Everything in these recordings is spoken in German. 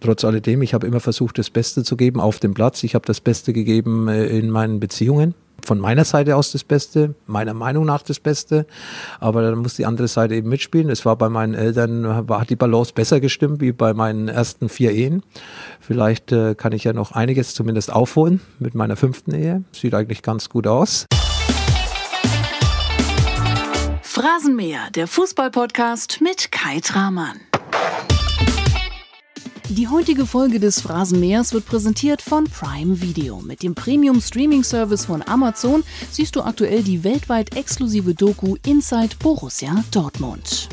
trotz alledem, ich habe immer versucht, das Beste zu geben auf dem Platz. Ich habe das Beste gegeben in meinen Beziehungen. Von meiner Seite aus das Beste, meiner Meinung nach das Beste, aber dann muss die andere Seite eben mitspielen. Es war bei meinen Eltern, hat die Balance besser gestimmt wie bei meinen ersten 4 Ehen. Vielleicht kann ich ja noch einiges zumindest aufholen mit meiner 5. Ehe. Sieht eigentlich ganz gut aus. Phrasenmäher, der Fußball-Podcast mit Kai Tramann. Die heutige Folge des Phrasenmähers wird präsentiert von Prime Video. Mit dem Premium-Streaming-Service von Amazon siehst du aktuell die weltweit exklusive Doku Inside Borussia Dortmund.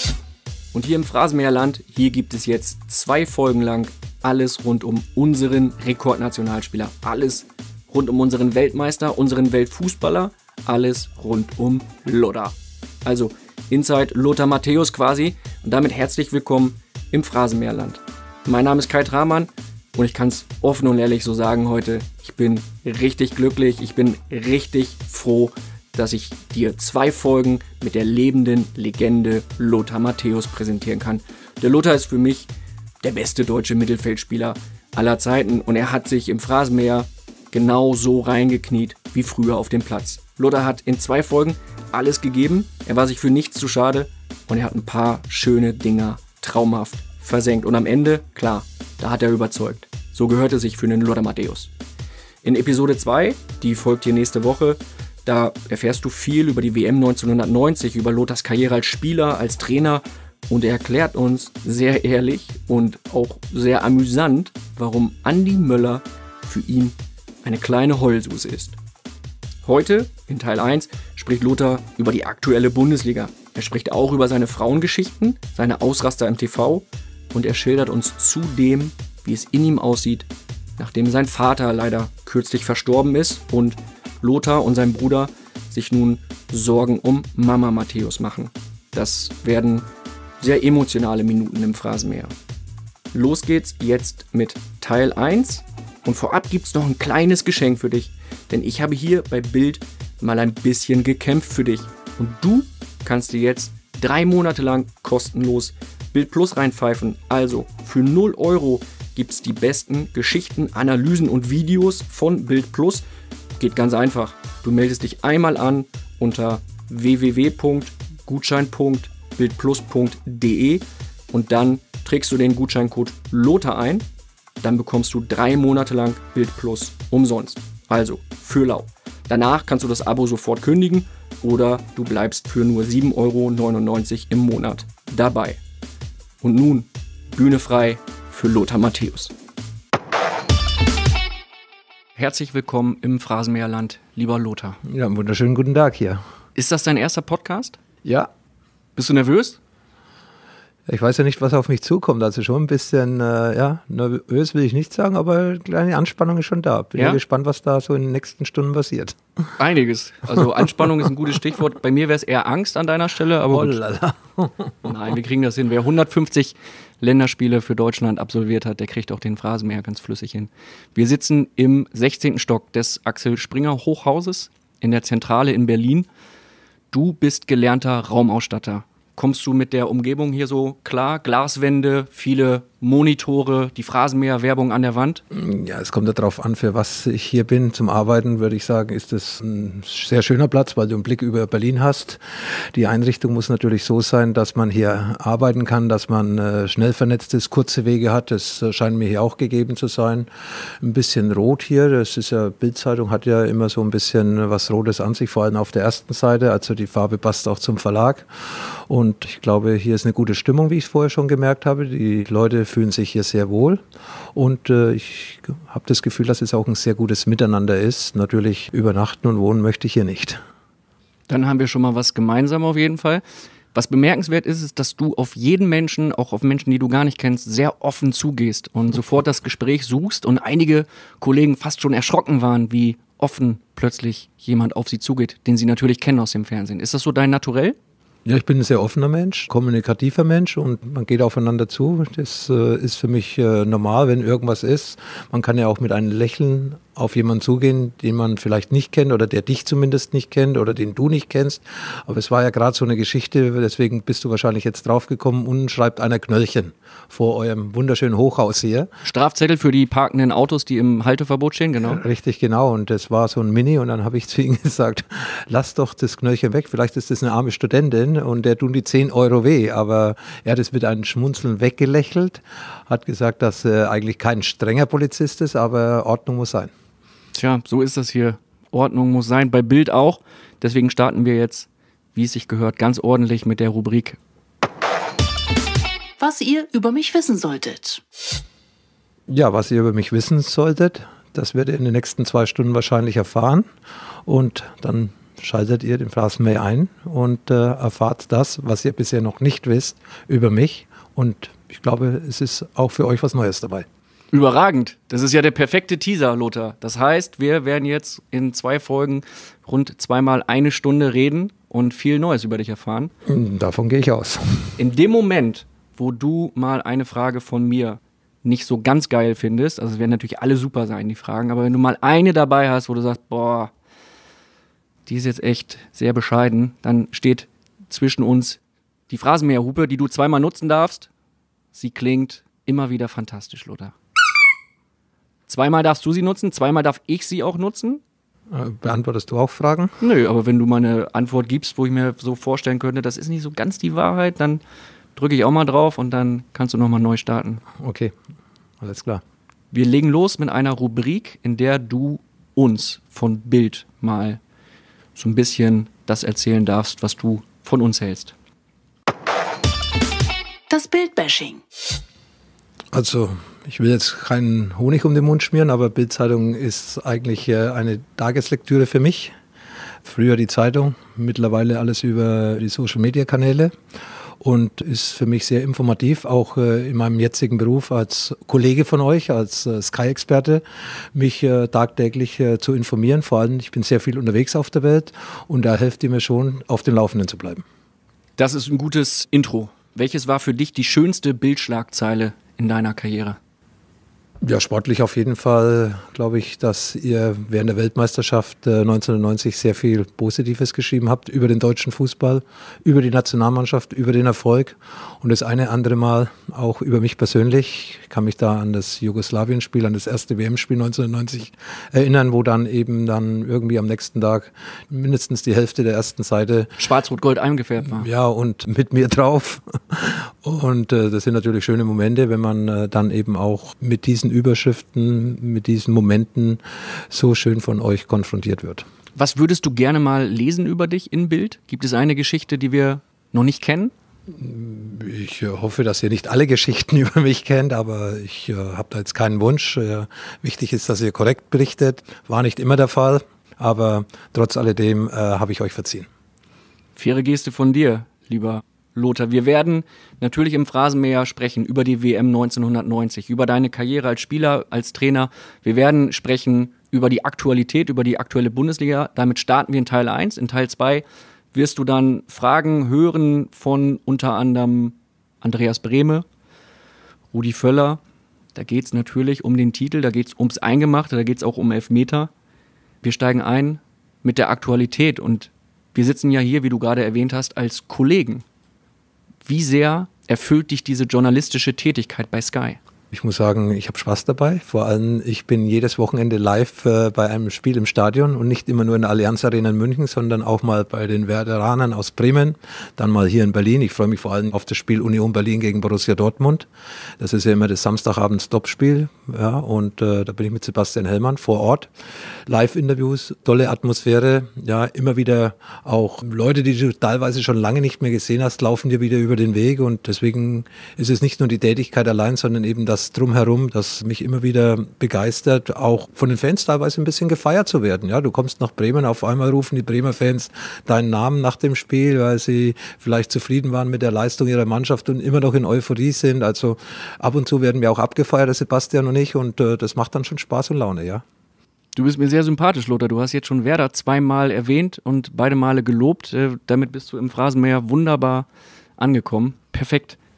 Und hier im Phrasenmäherland, hier gibt es jetzt 2 Folgen lang alles rund um unseren Rekordnationalspieler. Alles rund um unseren Weltmeister, unseren Weltfußballer, alles rund um Lothar. Also Inside Lothar Matthäus quasi und damit herzlich willkommen im Phrasenmäherland. Mein Name ist Kai Tramann und ich kann es offen und ehrlich so sagen heute, ich bin richtig glücklich, ich bin richtig froh, dass ich dir 2 Folgen mit der lebenden Legende Lothar Matthäus präsentieren kann. Der Lothar ist für mich der beste deutsche Mittelfeldspieler aller Zeiten und er hat sich im Phrasenmäher genau so reingekniet wie früher auf dem Platz. Lothar hat in 2 Folgen alles gegeben, er war sich für nichts zu schade und er hat ein paar schöne Dinger traumhaft versenkt. Und am Ende, klar, da hat er überzeugt. So gehört es sich für den Lothar Matthäus. In Episode 2, die folgt hier nächste Woche, da erfährst du viel über die WM 1990, über Lothars Karriere als Spieler, als Trainer und er erklärt uns sehr ehrlich und auch sehr amüsant, warum Andi Möller für ihn eine kleine Heulsuse ist. Heute, in Teil 1, spricht Lothar über die aktuelle Bundesliga. Er spricht auch über seine Frauengeschichten, seine Ausraster im TV und er schildert uns zudem, wie es in ihm aussieht, nachdem sein Vater leider kürzlich verstorben ist und Lothar und sein Bruder sich nun Sorgen um Mama Matthäus machen. Das werden sehr emotionale Minuten im Phrasenmäher. Los geht's jetzt mit Teil 1 und vorab gibt's noch ein kleines Geschenk für dich, denn ich habe hier bei Bild mal ein bisschen gekämpft für dich und du kannst dir jetzt 3 Monate lang kostenlos Bild Plus reinpfeifen. Also für 0 € gibt's die besten Geschichten, Analysen und Videos von Bild Plus. Geht ganz einfach. Du meldest dich einmal an unter www.gutschein.bildplus.de und dann trägst du den Gutscheincode Lothar ein. Dann bekommst du 3 Monate lang Bild Plus umsonst. Also für lau. Danach kannst du das Abo sofort kündigen oder du bleibst für nur 7,99 € im Monat dabei. Und nun Bühne frei für Lothar Matthäus. Herzlich willkommen im Phrasenmäherland, lieber Lothar. Ja, einen wunderschönen guten Tag hier. Ist das dein erster Podcast? Ja. Bist du nervös? Ich weiß ja nicht, was auf mich zukommt. Also schon ein bisschen, nervös will ich nicht sagen, aber eine kleine Anspannung ist schon da. Bin ja gespannt, was da so in den nächsten Stunden passiert. Einiges. Also Anspannung ist ein gutes Stichwort. Bei mir wäre es eher Angst an deiner Stelle, aber gut. Nein, wir kriegen das hin. Wer 150 Länderspiele für Deutschland absolviert hat, der kriegt auch den Phrasenmäher ganz flüssig hin. Wir sitzen im 16. Stock des Axel Springer Hochhauses in der Zentrale in Berlin. Du bist gelernter Raumausstatter. Kommst du mit der Umgebung hier so klar? Glaswände, viele Monitore, die Phrasenmäher-Werbung an der Wand? Ja, es kommt darauf an, für was ich hier bin. Zum Arbeiten würde ich sagen, ist es ein sehr schöner Platz, weil du einen Blick über Berlin hast. Die Einrichtung muss natürlich so sein, dass man hier arbeiten kann, dass man schnell vernetzt ist, kurze Wege hat. Das scheint mir hier auch gegeben zu sein. Ein bisschen rot hier, das ist ja, Bild-Zeitung hat ja immer so ein bisschen was Rotes an sich, vor allem auf der ersten Seite. Also die Farbe passt auch zum Verlag. Und ich glaube, hier ist eine gute Stimmung, wie ich es vorher schon gemerkt habe. Die Leute fühlen sich hier sehr wohl. Und ich habe das Gefühl, dass es auch ein sehr gutes Miteinander ist. Natürlich übernachten und wohnen möchte ich hier nicht. Dann haben wir schon mal was gemeinsam auf jeden Fall. Was bemerkenswert ist, ist, dass du auf jeden Menschen, auch auf Menschen, die du gar nicht kennst, sehr offen zugehst und sofort das Gespräch suchst. Und einige Kollegen fast schon erschrocken waren, wie offen plötzlich jemand auf sie zugeht, den sie natürlich kennen aus dem Fernsehen. Ist das so dein Naturell? Ja, ich bin ein sehr offener Mensch, kommunikativer Mensch und man geht aufeinander zu. Das ist für mich normal, wenn irgendwas ist. Man kann ja auch mit einem Lächeln auf jemanden zugehen, den man vielleicht nicht kennt oder der dich zumindest nicht kennt oder den du nicht kennst. Aber es war ja gerade so eine Geschichte, deswegen bist du wahrscheinlich jetzt draufgekommen. Unten schreibt einer Knöllchen vor eurem wunderschönen Hochhaus hier. Strafzettel für die parkenden Autos, die im Halteverbot stehen, genau. Richtig, genau. Und das war so ein Mini und dann habe ich zu ihm gesagt, lass doch das Knöllchen weg, vielleicht ist das eine arme Studentin und der tun die 10 Euro weh. Aber er hat es mit einem Schmunzeln weggelächelt, hat gesagt, dass er eigentlich kein strenger Polizist ist, aber Ordnung muss sein. Tja, so ist das hier. Ordnung muss sein, bei Bild auch. Deswegen starten wir jetzt, wie es sich gehört, ganz ordentlich mit der Rubrik Was ihr über mich wissen solltet. Ja, was ihr über mich wissen solltet, das werdet ihr in den nächsten 2 Stunden wahrscheinlich erfahren. Und dann schaltet ihr den Phrasenmäher ein und erfahrt das, was ihr bisher noch nicht wisst über mich. Und ich glaube, es ist auch für euch was Neues dabei. Überragend. Das ist ja der perfekte Teaser, Lothar. Das heißt, wir werden jetzt in 2 Folgen rund 2-mal 1 Stunde reden und viel Neues über dich erfahren. Davon gehe ich aus. In dem Moment, wo du mal eine Frage von mir nicht so ganz geil findest, also es werden natürlich alle super sein, die Fragen, aber wenn du mal eine dabei hast, wo du sagst, boah, die ist jetzt echt sehr bescheiden, dann steht zwischen uns die Phrasenmäherhupe, die du 2-mal nutzen darfst. Sie klingt immer wieder fantastisch, Lothar. 2-mal darfst du sie nutzen, 2-mal darf ich sie auch nutzen. Beantwortest du auch Fragen? Nö, aber wenn du mal eine Antwort gibst, wo ich mir so vorstellen könnte, das ist nicht so ganz die Wahrheit, dann drücke ich auch mal drauf und dann kannst du nochmal neu starten. Okay, alles klar. Wir legen los mit einer Rubrik, in der du uns von Bild mal so ein bisschen das erzählen darfst, was du von uns hältst. Das Bildbashing. Also, ich will jetzt keinen Honig um den Mund schmieren, aber Bild-Zeitung ist eigentlich eine Tageslektüre für mich. Früher die Zeitung, mittlerweile alles über die Social-Media-Kanäle und ist für mich sehr informativ, auch in meinem jetzigen Beruf als Kollege von euch, als Sky-Experte, mich tagtäglich zu informieren. Vor allem, ich bin sehr viel unterwegs auf der Welt und da hilft ihr mir schon, auf dem Laufenden zu bleiben. Das ist ein gutes Intro. Welches war für dich die schönste Bildschlagzeile in deiner Karriere? Ja, sportlich auf jeden Fall, glaube ich, dass ihr während der Weltmeisterschaft 1990 sehr viel Positives geschrieben habt über den deutschen Fußball, über die Nationalmannschaft, über den Erfolg und das eine andere Mal auch über mich persönlich. Ich kann mich da an das Jugoslawien-Spiel, an das erste WM-Spiel 1990 erinnern, wo dann eben dann irgendwie am nächsten Tag mindestens die Hälfte der ersten Seite Schwarz-Rot-Gold eingefärbt war. Ja, und mit mir drauf. Und das sind natürlich schöne Momente, wenn man dann eben auch mit diesen Überschriften, mit diesen Momenten so schön von euch konfrontiert wird. Was würdest du gerne mal lesen über dich in Bild? Gibt es eine Geschichte, die wir noch nicht kennen? Ich hoffe, dass ihr nicht alle Geschichten über mich kennt, aber ich habe da jetzt keinen Wunsch. Wichtig ist, dass ihr korrekt berichtet. War nicht immer der Fall, aber trotz alledem habe ich euch verziehen. Faire Geste von dir, lieber Lothar. Wir werden natürlich im Phrasenmäher sprechen über die WM 1990, über deine Karriere als Spieler, als Trainer. Wir werden sprechen über die Aktualität, über die aktuelle Bundesliga. Damit starten wir in Teil 1. In Teil 2 wirst du dann Fragen hören von unter anderem Andreas Brehme, Rudi Völler. Da geht es natürlich um den Titel, da geht es ums Eingemachte, da geht es auch um Elfmeter. Wir steigen ein mit der Aktualität und wir sitzen ja hier, wie du gerade erwähnt hast, als Kollegen. Wie sehr erfüllt dich diese journalistische Tätigkeit bei Sky? Ich muss sagen, ich habe Spaß dabei. Vor allem, ich bin jedes Wochenende live bei einem Spiel im Stadion und nicht immer nur in der Allianz Arena in München, sondern auch mal bei den Veteranern aus Bremen, dann mal hier in Berlin. Ich freue mich vor allem auf das Spiel Union Berlin gegen Borussia Dortmund. Das ist ja immer das Samstagabends-Topspiel. Ja, und da bin ich mit Sebastian Hellmann vor Ort. Live-Interviews, tolle Atmosphäre. Ja, immer wieder auch Leute, die du teilweise schon lange nicht mehr gesehen hast, laufen dir wieder über den Weg. Und deswegen ist es nicht nur die Tätigkeit allein, sondern eben das Drumherum, das mich immer wieder begeistert, auch von den Fans teilweise ein bisschen gefeiert zu werden. Ja, du kommst nach Bremen, auf einmal rufen die Bremer Fans deinen Namen nach dem Spiel, weil sie vielleicht zufrieden waren mit der Leistung ihrer Mannschaft und immer noch in Euphorie sind. Also ab und zu werden wir auch abgefeiert, der Sebastian und ich, und das macht dann schon Spaß und Laune, ja. Du bist mir sehr sympathisch, Lothar. Du hast jetzt schon Werder 2-mal erwähnt und beide Male gelobt. Damit bist du im Phrasenmäher wunderbar angekommen. Perfekt.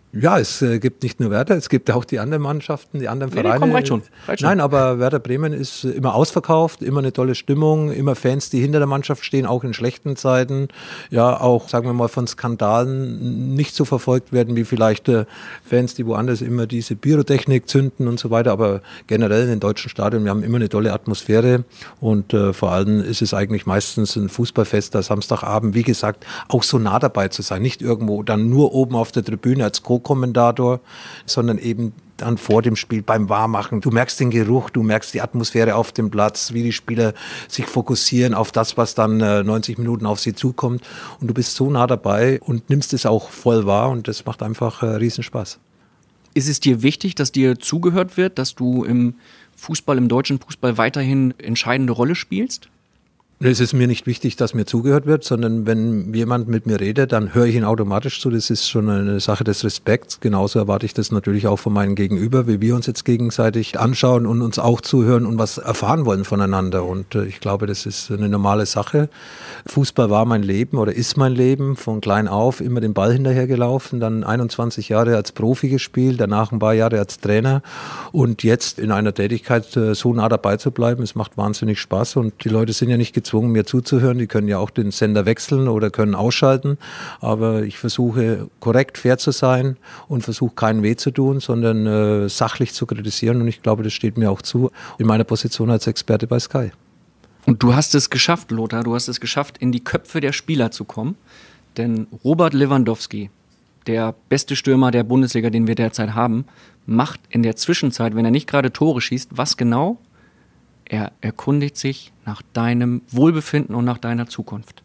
Ja, es gibt nicht nur Werder, es gibt auch die anderen Mannschaften, die anderen Vereine. Komm, reicht schon. Nein, aber Werder Bremen ist immer ausverkauft, immer eine tolle Stimmung, immer Fans, die hinter der Mannschaft stehen, auch in schlechten Zeiten. Ja, auch, sagen wir mal, von Skandalen nicht so verfolgt werden wie vielleicht Fans, die woanders immer diese Pyrotechnik zünden und so weiter. Aber generell in den deutschen Stadien, wir haben immer eine tolle Atmosphäre und vor allem ist es eigentlich meistens ein Fußballfest, der Samstagabend, wie gesagt, auch so nah dabei zu sein. Nicht irgendwo dann nur oben auf der Tribüne als Co-Kommentator, sondern eben dann vor dem Spiel beim Warmmachen. Du merkst den Geruch, du merkst die Atmosphäre auf dem Platz, wie die Spieler sich fokussieren auf das, was dann 90 Minuten auf sie zukommt. Und du bist so nah dabei und nimmst es auch voll wahr und das macht einfach Riesenspaß. Ist es dir wichtig, dass dir zugehört wird, dass du im Fußball, im deutschen Fußball weiterhin entscheidende Rolle spielst? Es ist mir nicht wichtig, dass mir zugehört wird, sondern wenn jemand mit mir redet, dann höre ich ihn automatisch zu. Das ist schon eine Sache des Respekts. Genauso erwarte ich das natürlich auch von meinem Gegenüber, wie wir uns jetzt gegenseitig anschauen und uns auch zuhören und was erfahren wollen voneinander. Und ich glaube, das ist eine normale Sache. Fußball war mein Leben oder ist mein Leben. Von klein auf immer den Ball hinterhergelaufen, dann 21 Jahre als Profi gespielt, danach ein paar Jahre als Trainer und jetzt in einer Tätigkeit so nah dabei zu bleiben. Es macht wahnsinnig Spaß und die Leute sind ja nicht gezwungen, mir zuzuhören. Die können ja auch den Sender wechseln oder können ausschalten. Aber ich versuche korrekt, fair zu sein und versuche keinen weh zu tun, sondern sachlich zu kritisieren. Und ich glaube, das steht mir auch zu in meiner Position als Experte bei Sky. Und du hast es geschafft, Lothar. Du hast es geschafft, in die Köpfe der Spieler zu kommen. Denn Robert Lewandowski, der beste Stürmer der Bundesliga, den wir derzeit haben, macht in der Zwischenzeit, wenn er nicht gerade Tore schießt, was genau? Er erkundigt sich nach deinem Wohlbefinden und nach deiner Zukunft.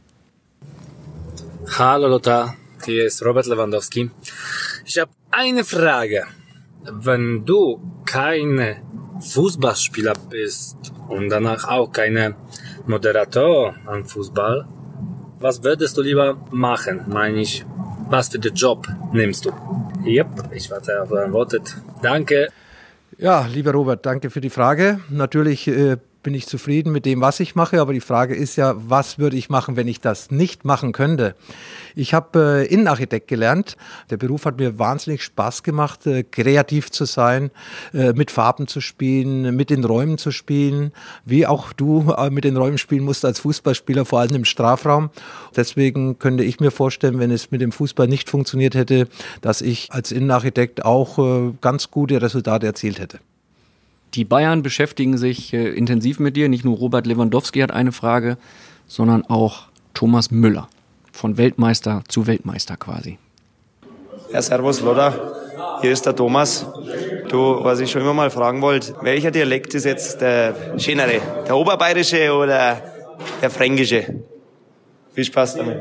Hallo Lothar, hier ist Robert Lewandowski. Ich habe eine Frage. Wenn du kein Fußballspieler bist und danach auch kein Moderator am Fußball, was würdest du lieber machen? Meine ich, was für den Job nimmst du? Yep, ich warte auf deine Worte. Danke. Ja, lieber Robert, danke für die Frage. Natürlich bin ich zufrieden mit dem, was ich mache, aber die Frage ist ja, was würde ich machen, wenn ich das nicht machen könnte? Ich habe Innenarchitekt gelernt. Der Beruf hat mir wahnsinnig Spaß gemacht, kreativ zu sein, mit Farben zu spielen, mit den Räumen zu spielen, wie auch du mit den Räumen spielen musst als Fußballspieler, vor allem im Strafraum. Deswegen könnte ich mir vorstellen, wenn es mit dem Fußball nicht funktioniert hätte, dass ich als Innenarchitekt auch ganz gute Resultate erzielt hätte. Die Bayern beschäftigen sich intensiv mit dir. Nicht nur Robert Lewandowski hat eine Frage, sondern auch Thomas Müller. Von Weltmeister zu Weltmeister quasi. Ja, servus Lothar, hier ist der Thomas. Du, was ich schon immer mal fragen wollte, welcher Dialekt ist jetzt der schönere? Der oberbayerische oder der fränkische? Viel Spaß damit.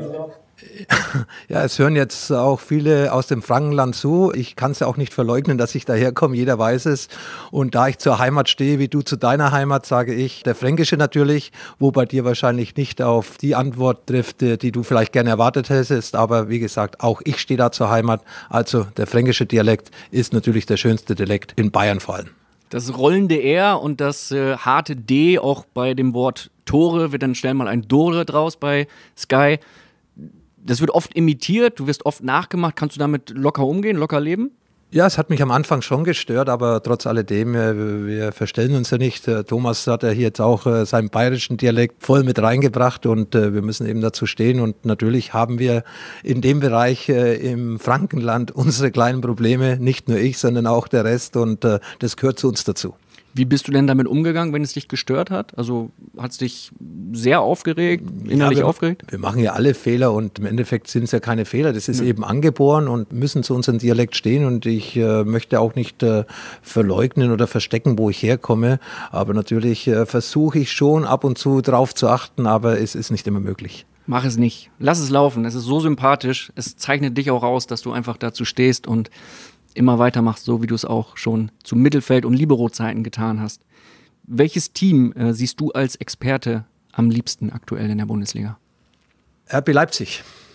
Ja, es hören jetzt auch viele aus dem Frankenland zu. Ich kann es ja auch nicht verleugnen, dass ich daherkomme. Jeder weiß es. Und da ich zur Heimat stehe, wie du zu deiner Heimat, sage ich der Fränkische natürlich, wo bei dir wahrscheinlich nicht auf die Antwort trifft, die du vielleicht gerne erwartet hättest. Aber wie gesagt, auch ich stehe da zur Heimat. Also der fränkische Dialekt ist natürlich der schönste Dialekt in Bayern vor allem. Das rollende R und das harte D, auch bei dem Wort Tore, wird dann schnell mal ein Dore draus bei Sky. Das wird oft imitiert, du wirst oft nachgemacht. Kannst du damit locker umgehen, locker leben? Ja, es hat mich am Anfang schon gestört, aber trotz alledem, wir verstellen uns ja nicht. Thomas hat ja hier jetzt auch seinen bayerischen Dialekt voll mit reingebracht und wir müssen eben dazu stehen. Und natürlich haben wir in dem Bereich im Frankenland unsere kleinen Probleme, nicht nur ich, sondern auch der Rest und das gehört zu uns dazu. Wie bist du denn damit umgegangen, wenn es dich gestört hat? Also hat es dich sehr aufgeregt, innerlich aufgeregt? Wir machen ja alle Fehler und im Endeffekt sind es ja keine Fehler. Das ist eben angeboren und müssen zu unserem Dialekt stehen. Und ich möchte auch nicht verleugnen oder verstecken, wo ich herkomme. Aber natürlich versuche ich schon ab und zu drauf zu achten, aber es ist nicht immer möglich. Mach es nicht. Lass es laufen. Es ist so sympathisch. Es zeichnet dich auch aus, dass du einfach dazu stehst und immer weitermachst, so wie du es auch schon zu Mittelfeld- und Libero-Zeiten getan hast. Welches Team siehst du als Experte am liebsten aktuell in der Bundesliga? RB Leipzig.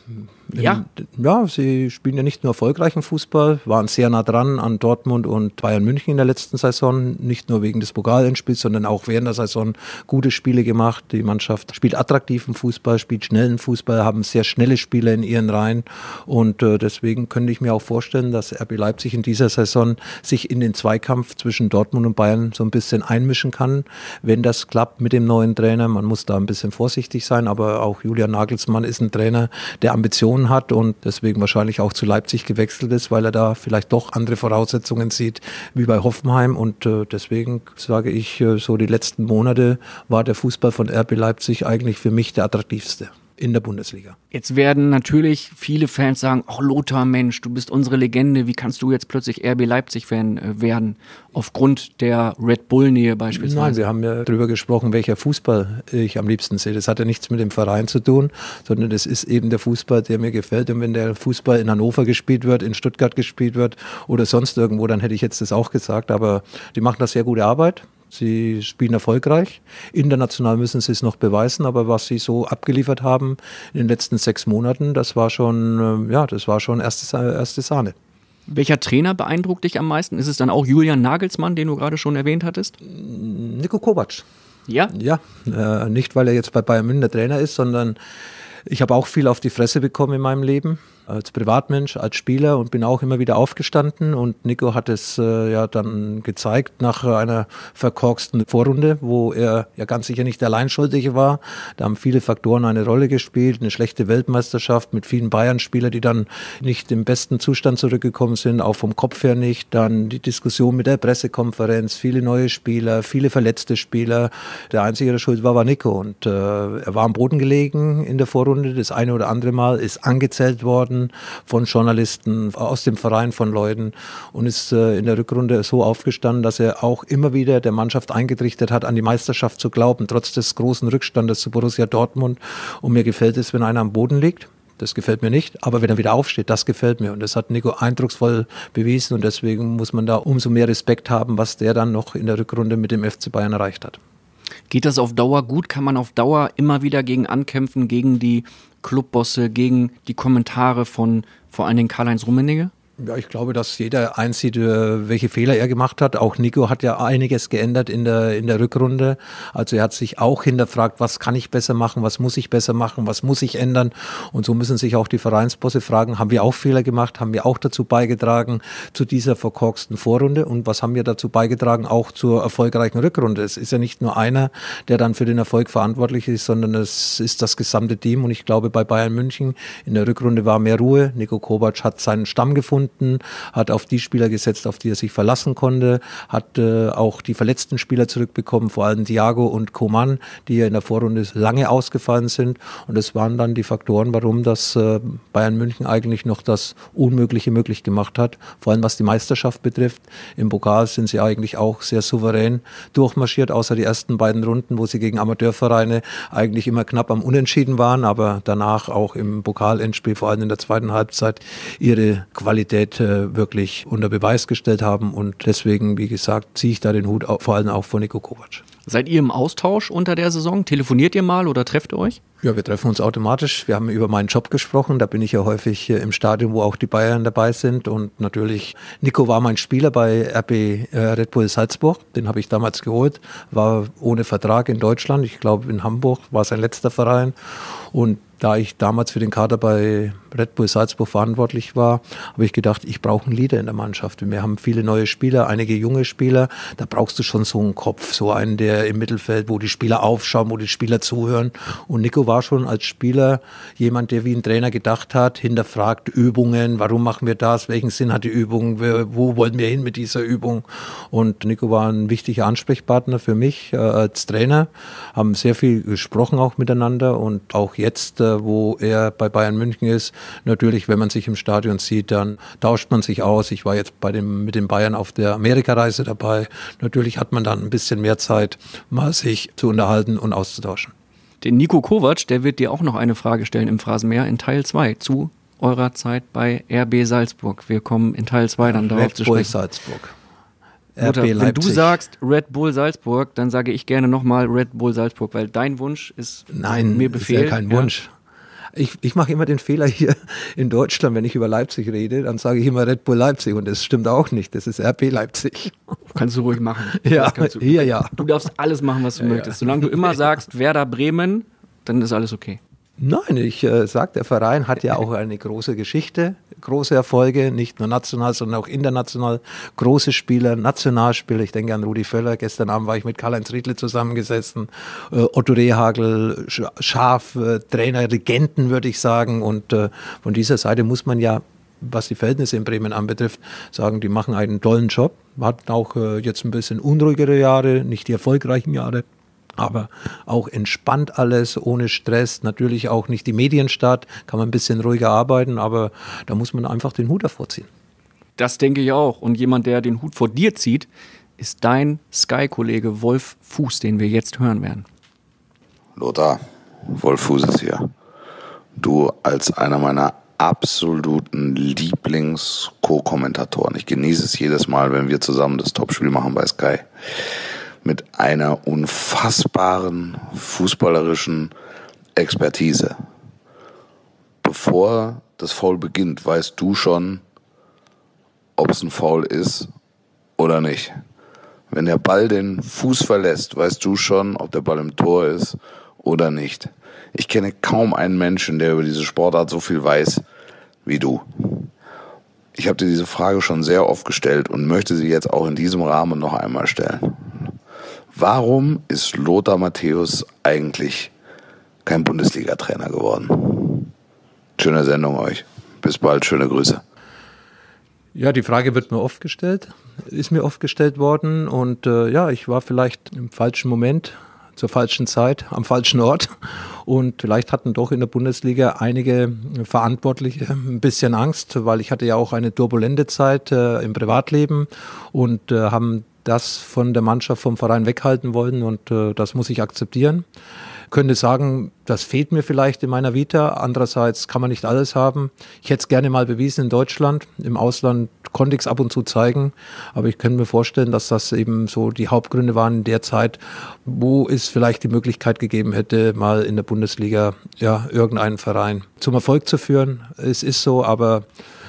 Ja. Ja, sie spielen ja nicht nur erfolgreichen Fußball, waren sehr nah dran an Dortmund und Bayern München in der letzten Saison, nicht nur wegen des Pokalendspiels, sondern auch während der Saison gute Spiele gemacht. Die Mannschaft spielt attraktiven Fußball, spielt schnellen Fußball, haben sehr schnelle Spieler in ihren Reihen und deswegen könnte ich mir auch vorstellen, dass RB Leipzig in dieser Saison sich in den Zweikampf zwischen Dortmund und Bayern so ein bisschen einmischen kann, wenn das klappt mit dem neuen Trainer. Man muss da ein bisschen vorsichtig sein, aber auch Julian Nagelsmann ist ein Trainer, der Ambitionen hat und deswegen wahrscheinlich auch zu Leipzig gewechselt ist, weil er da vielleicht doch andere Voraussetzungen sieht wie bei Hoffenheim und deswegen sage ich, so die letzten Monate war der Fußball von RB Leipzig eigentlich für mich der attraktivste in der Bundesliga. Jetzt werden natürlich viele Fans sagen, ach Lothar, Mensch, du bist unsere Legende, wie kannst du jetzt plötzlich RB Leipzig-Fan werden? Aufgrund der Red Bull-Nähe beispielsweise. Nein, wir haben ja darüber gesprochen, welcher Fußball ich am liebsten sehe. Das hat ja nichts mit dem Verein zu tun, sondern das ist eben der Fußball, der mir gefällt. Und wenn der Fußball in Hannover gespielt wird, in Stuttgart gespielt wird oder sonst irgendwo, dann hätte ich jetzt das auch gesagt. Aber die machen da sehr gute Arbeit. Sie spielen erfolgreich. International müssen sie es noch beweisen, aber was sie so abgeliefert haben in den letzten 6 Monaten, das war schon erste Sahne. Welcher Trainer beeindruckt dich am meisten? Ist es dann auch Julian Nagelsmann, den du gerade schon erwähnt hattest? Niko Kovac. Ja? Ja, nicht weil er jetzt bei Bayern München der Trainer ist, sondern ich habe auch viel auf die Fresse bekommen in meinem Leben. Als Privatmensch, als Spieler und bin auch immer wieder aufgestanden und Nico hat es dann gezeigt nach einer verkorksten Vorrunde, wo er ja ganz sicher nicht allein schuldig war. Da haben viele Faktoren eine Rolle gespielt, eine schlechte Weltmeisterschaft mit vielen Bayern-Spielern, die dann nicht im besten Zustand zurückgekommen sind, auch vom Kopf her nicht. Dann die Diskussion mit der Pressekonferenz, viele neue Spieler, viele verletzte Spieler. Der Einzige, der schuld war Nico und er war am Boden gelegen in der Vorrunde, das eine oder andere Mal, ist angezählt worden von Journalisten, aus dem Verein, von Leuten und ist in der Rückrunde so aufgestanden, dass er auch immer wieder der Mannschaft eingetrichtert hat, an die Meisterschaft zu glauben, trotz des großen Rückstandes zu Borussia Dortmund. Und mir gefällt es, wenn einer am Boden liegt. Das gefällt mir nicht, aber wenn er wieder aufsteht, das gefällt mir und das hat Nico eindrucksvoll bewiesen und deswegen muss man da umso mehr Respekt haben, was der dann noch in der Rückrunde mit dem FC Bayern erreicht hat. Geht das auf Dauer gut? Kann man auf Dauer immer wieder gegen ankämpfen, gegen die Clubbosse, gegen die Kommentare von vor allen Dingen Karl-Heinz Rummenigge? Ja, ich glaube, dass jeder einsieht, welche Fehler er gemacht hat. Auch Nico hat ja einiges geändert in der Rückrunde. Also er hat sich auch hinterfragt, was kann ich besser machen, was muss ich besser machen, was muss ich ändern. Und so müssen sich auch die Vereinsbosse fragen, haben wir auch Fehler gemacht, haben wir auch dazu beigetragen zu dieser verkorksten Vorrunde und was haben wir dazu beigetragen, auch zur erfolgreichen Rückrunde. Es ist ja nicht nur einer, der dann für den Erfolg verantwortlich ist, sondern es ist das gesamte Team. Und ich glaube, bei Bayern München in der Rückrunde war mehr Ruhe. Nico Kovac hat seinen Stamm gefunden, hat auf die Spieler gesetzt, auf die er sich verlassen konnte, hat auch die verletzten Spieler zurückbekommen, vor allem Thiago und Coman, die ja in der Vorrunde lange ausgefallen sind. Und das waren dann die Faktoren, warum das Bayern München eigentlich noch das Unmögliche möglich gemacht hat, vor allem was die Meisterschaft betrifft. Im Pokal sind sie eigentlich auch sehr souverän durchmarschiert, außer die ersten beiden Runden, wo sie gegen Amateurvereine eigentlich immer knapp am Unentschieden waren, aber danach auch im Pokalendspiel, vor allem in der zweiten Halbzeit, ihre Qualität wirklich unter Beweis gestellt haben und deswegen, wie gesagt, ziehe ich da den Hut vor allem auch von Niko Kovac. Seid ihr im Austausch unter der Saison? Telefoniert ihr mal oder trefft ihr euch? Ja, wir treffen uns automatisch. Wir haben über meinen Job gesprochen. Da bin ich ja häufig im Stadion, wo auch die Bayern dabei sind. Und natürlich, Nico war mein Spieler bei RB Red Bull Salzburg. Den habe ich damals geholt. War ohne Vertrag in Deutschland. Ich glaube, in Hamburg war sein letzter Verein. Und da ich damals für den Kader bei Red Bull Salzburg verantwortlich war, habe ich gedacht, ich brauche einen Leader in der Mannschaft. Wir haben viele neue Spieler, einige junge Spieler. Da brauchst du schon so einen Kopf, so einen, der im Mittelfeld, wo die Spieler aufschauen, wo die Spieler zuhören. Und Nico war schon als Spieler jemand, der wie ein Trainer gedacht hat, hinterfragt Übungen, warum machen wir das, welchen Sinn hat die Übung, wo wollen wir hin mit dieser Übung. Und Nico war ein wichtiger Ansprechpartner für mich als Trainer, haben sehr viel gesprochen auch miteinander und auch jetzt, wo er bei Bayern München ist, natürlich, wenn man sich im Stadion sieht, dann tauscht man sich aus. Ich war jetzt mit den Bayern auf der Amerikareise dabei. Natürlich hat man dann ein bisschen mehr Zeit, mal sich zu unterhalten und auszutauschen. Den Niko Kovac, der wird dir auch noch eine Frage stellen im Phrasenmäher in Teil 2 zu eurer Zeit bei RB Salzburg. Wir kommen in Teil 2 dann darauf zu sprechen. Red Bull Salzburg. Mutter, wenn du sagst Red Bull Salzburg, dann sage ich gerne nochmal Red Bull Salzburg, weil dein Wunsch ist Nein, mir Befehl. Ist ja kein Wunsch. Ich mache immer den Fehler hier in Deutschland, wenn ich über Leipzig rede, dann sage ich immer Red Bull Leipzig und das stimmt auch nicht, das ist RB Leipzig. Kannst du ruhig machen. Ja, hier ja. Du darfst alles machen, was du möchtest. Solange du immer sagst, Werder Bremen, dann ist alles okay. Nein, ich sage, der Verein hat ja auch eine große Geschichte, große Erfolge, nicht nur national, sondern auch international. Große Spieler, Nationalspieler, ich denke an Rudi Völler, gestern Abend war ich mit Karl-Heinz Riedle zusammengesessen, Otto Rehhagel, Schaaf, Trainer, Regenten würde ich sagen, und von dieser Seite muss man ja, was die Verhältnisse in Bremen anbetrifft, sagen, die machen einen tollen Job, hatten auch jetzt ein bisschen unruhigere Jahre, nicht die erfolgreichen Jahre. Aber auch entspannt alles, ohne Stress, natürlich auch nicht die Medienstadt, kann man ein bisschen ruhiger arbeiten, aber da muss man einfach den Hut davor ziehen. Das denke ich auch. Und jemand, der den Hut vor dir zieht, ist dein Sky-Kollege Wolf Fuß, den wir jetzt hören werden. Lothar, Wolf Fuß ist hier. Du als einer meiner absoluten Lieblings-Co-Kommentatoren. Ich genieße es jedes Mal, wenn wir zusammen das Topspiel machen bei Sky. Mit einer unfassbaren fußballerischen Expertise. Bevor das Foul beginnt, weißt du schon, ob es ein Foul ist oder nicht. Wenn der Ball den Fuß verlässt, weißt du schon, ob der Ball im Tor ist oder nicht. Ich kenne kaum einen Menschen, der über diese Sportart so viel weiß wie du. Ich habe dir diese Frage schon sehr oft gestellt und möchte sie jetzt auch in diesem Rahmen noch einmal stellen. Warum ist Lothar Matthäus eigentlich kein Bundesliga-Trainer geworden? Schöne Sendung euch. Bis bald, schöne Grüße. Ja, die Frage wird mir oft gestellt, ist mir oft gestellt worden und ich war vielleicht im falschen Moment, zur falschen Zeit, am falschen Ort und vielleicht hatten doch in der Bundesliga einige Verantwortliche ein bisschen Angst, weil ich hatte ja auch eine turbulente Zeit im Privatleben und haben das von der Mannschaft, vom Verein weghalten wollen und das muss ich akzeptieren. Könnte sagen, das fehlt mir vielleicht in meiner Vita. Andererseits kann man nicht alles haben. Ich hätte es gerne mal bewiesen in Deutschland. Im Ausland konnte ich es ab und zu zeigen. Aber ich könnte mir vorstellen, dass das eben so die Hauptgründe waren in der Zeit, wo es vielleicht die Möglichkeit gegeben hätte, mal in der Bundesliga irgendeinen Verein zum Erfolg zu führen. Es ist so, aber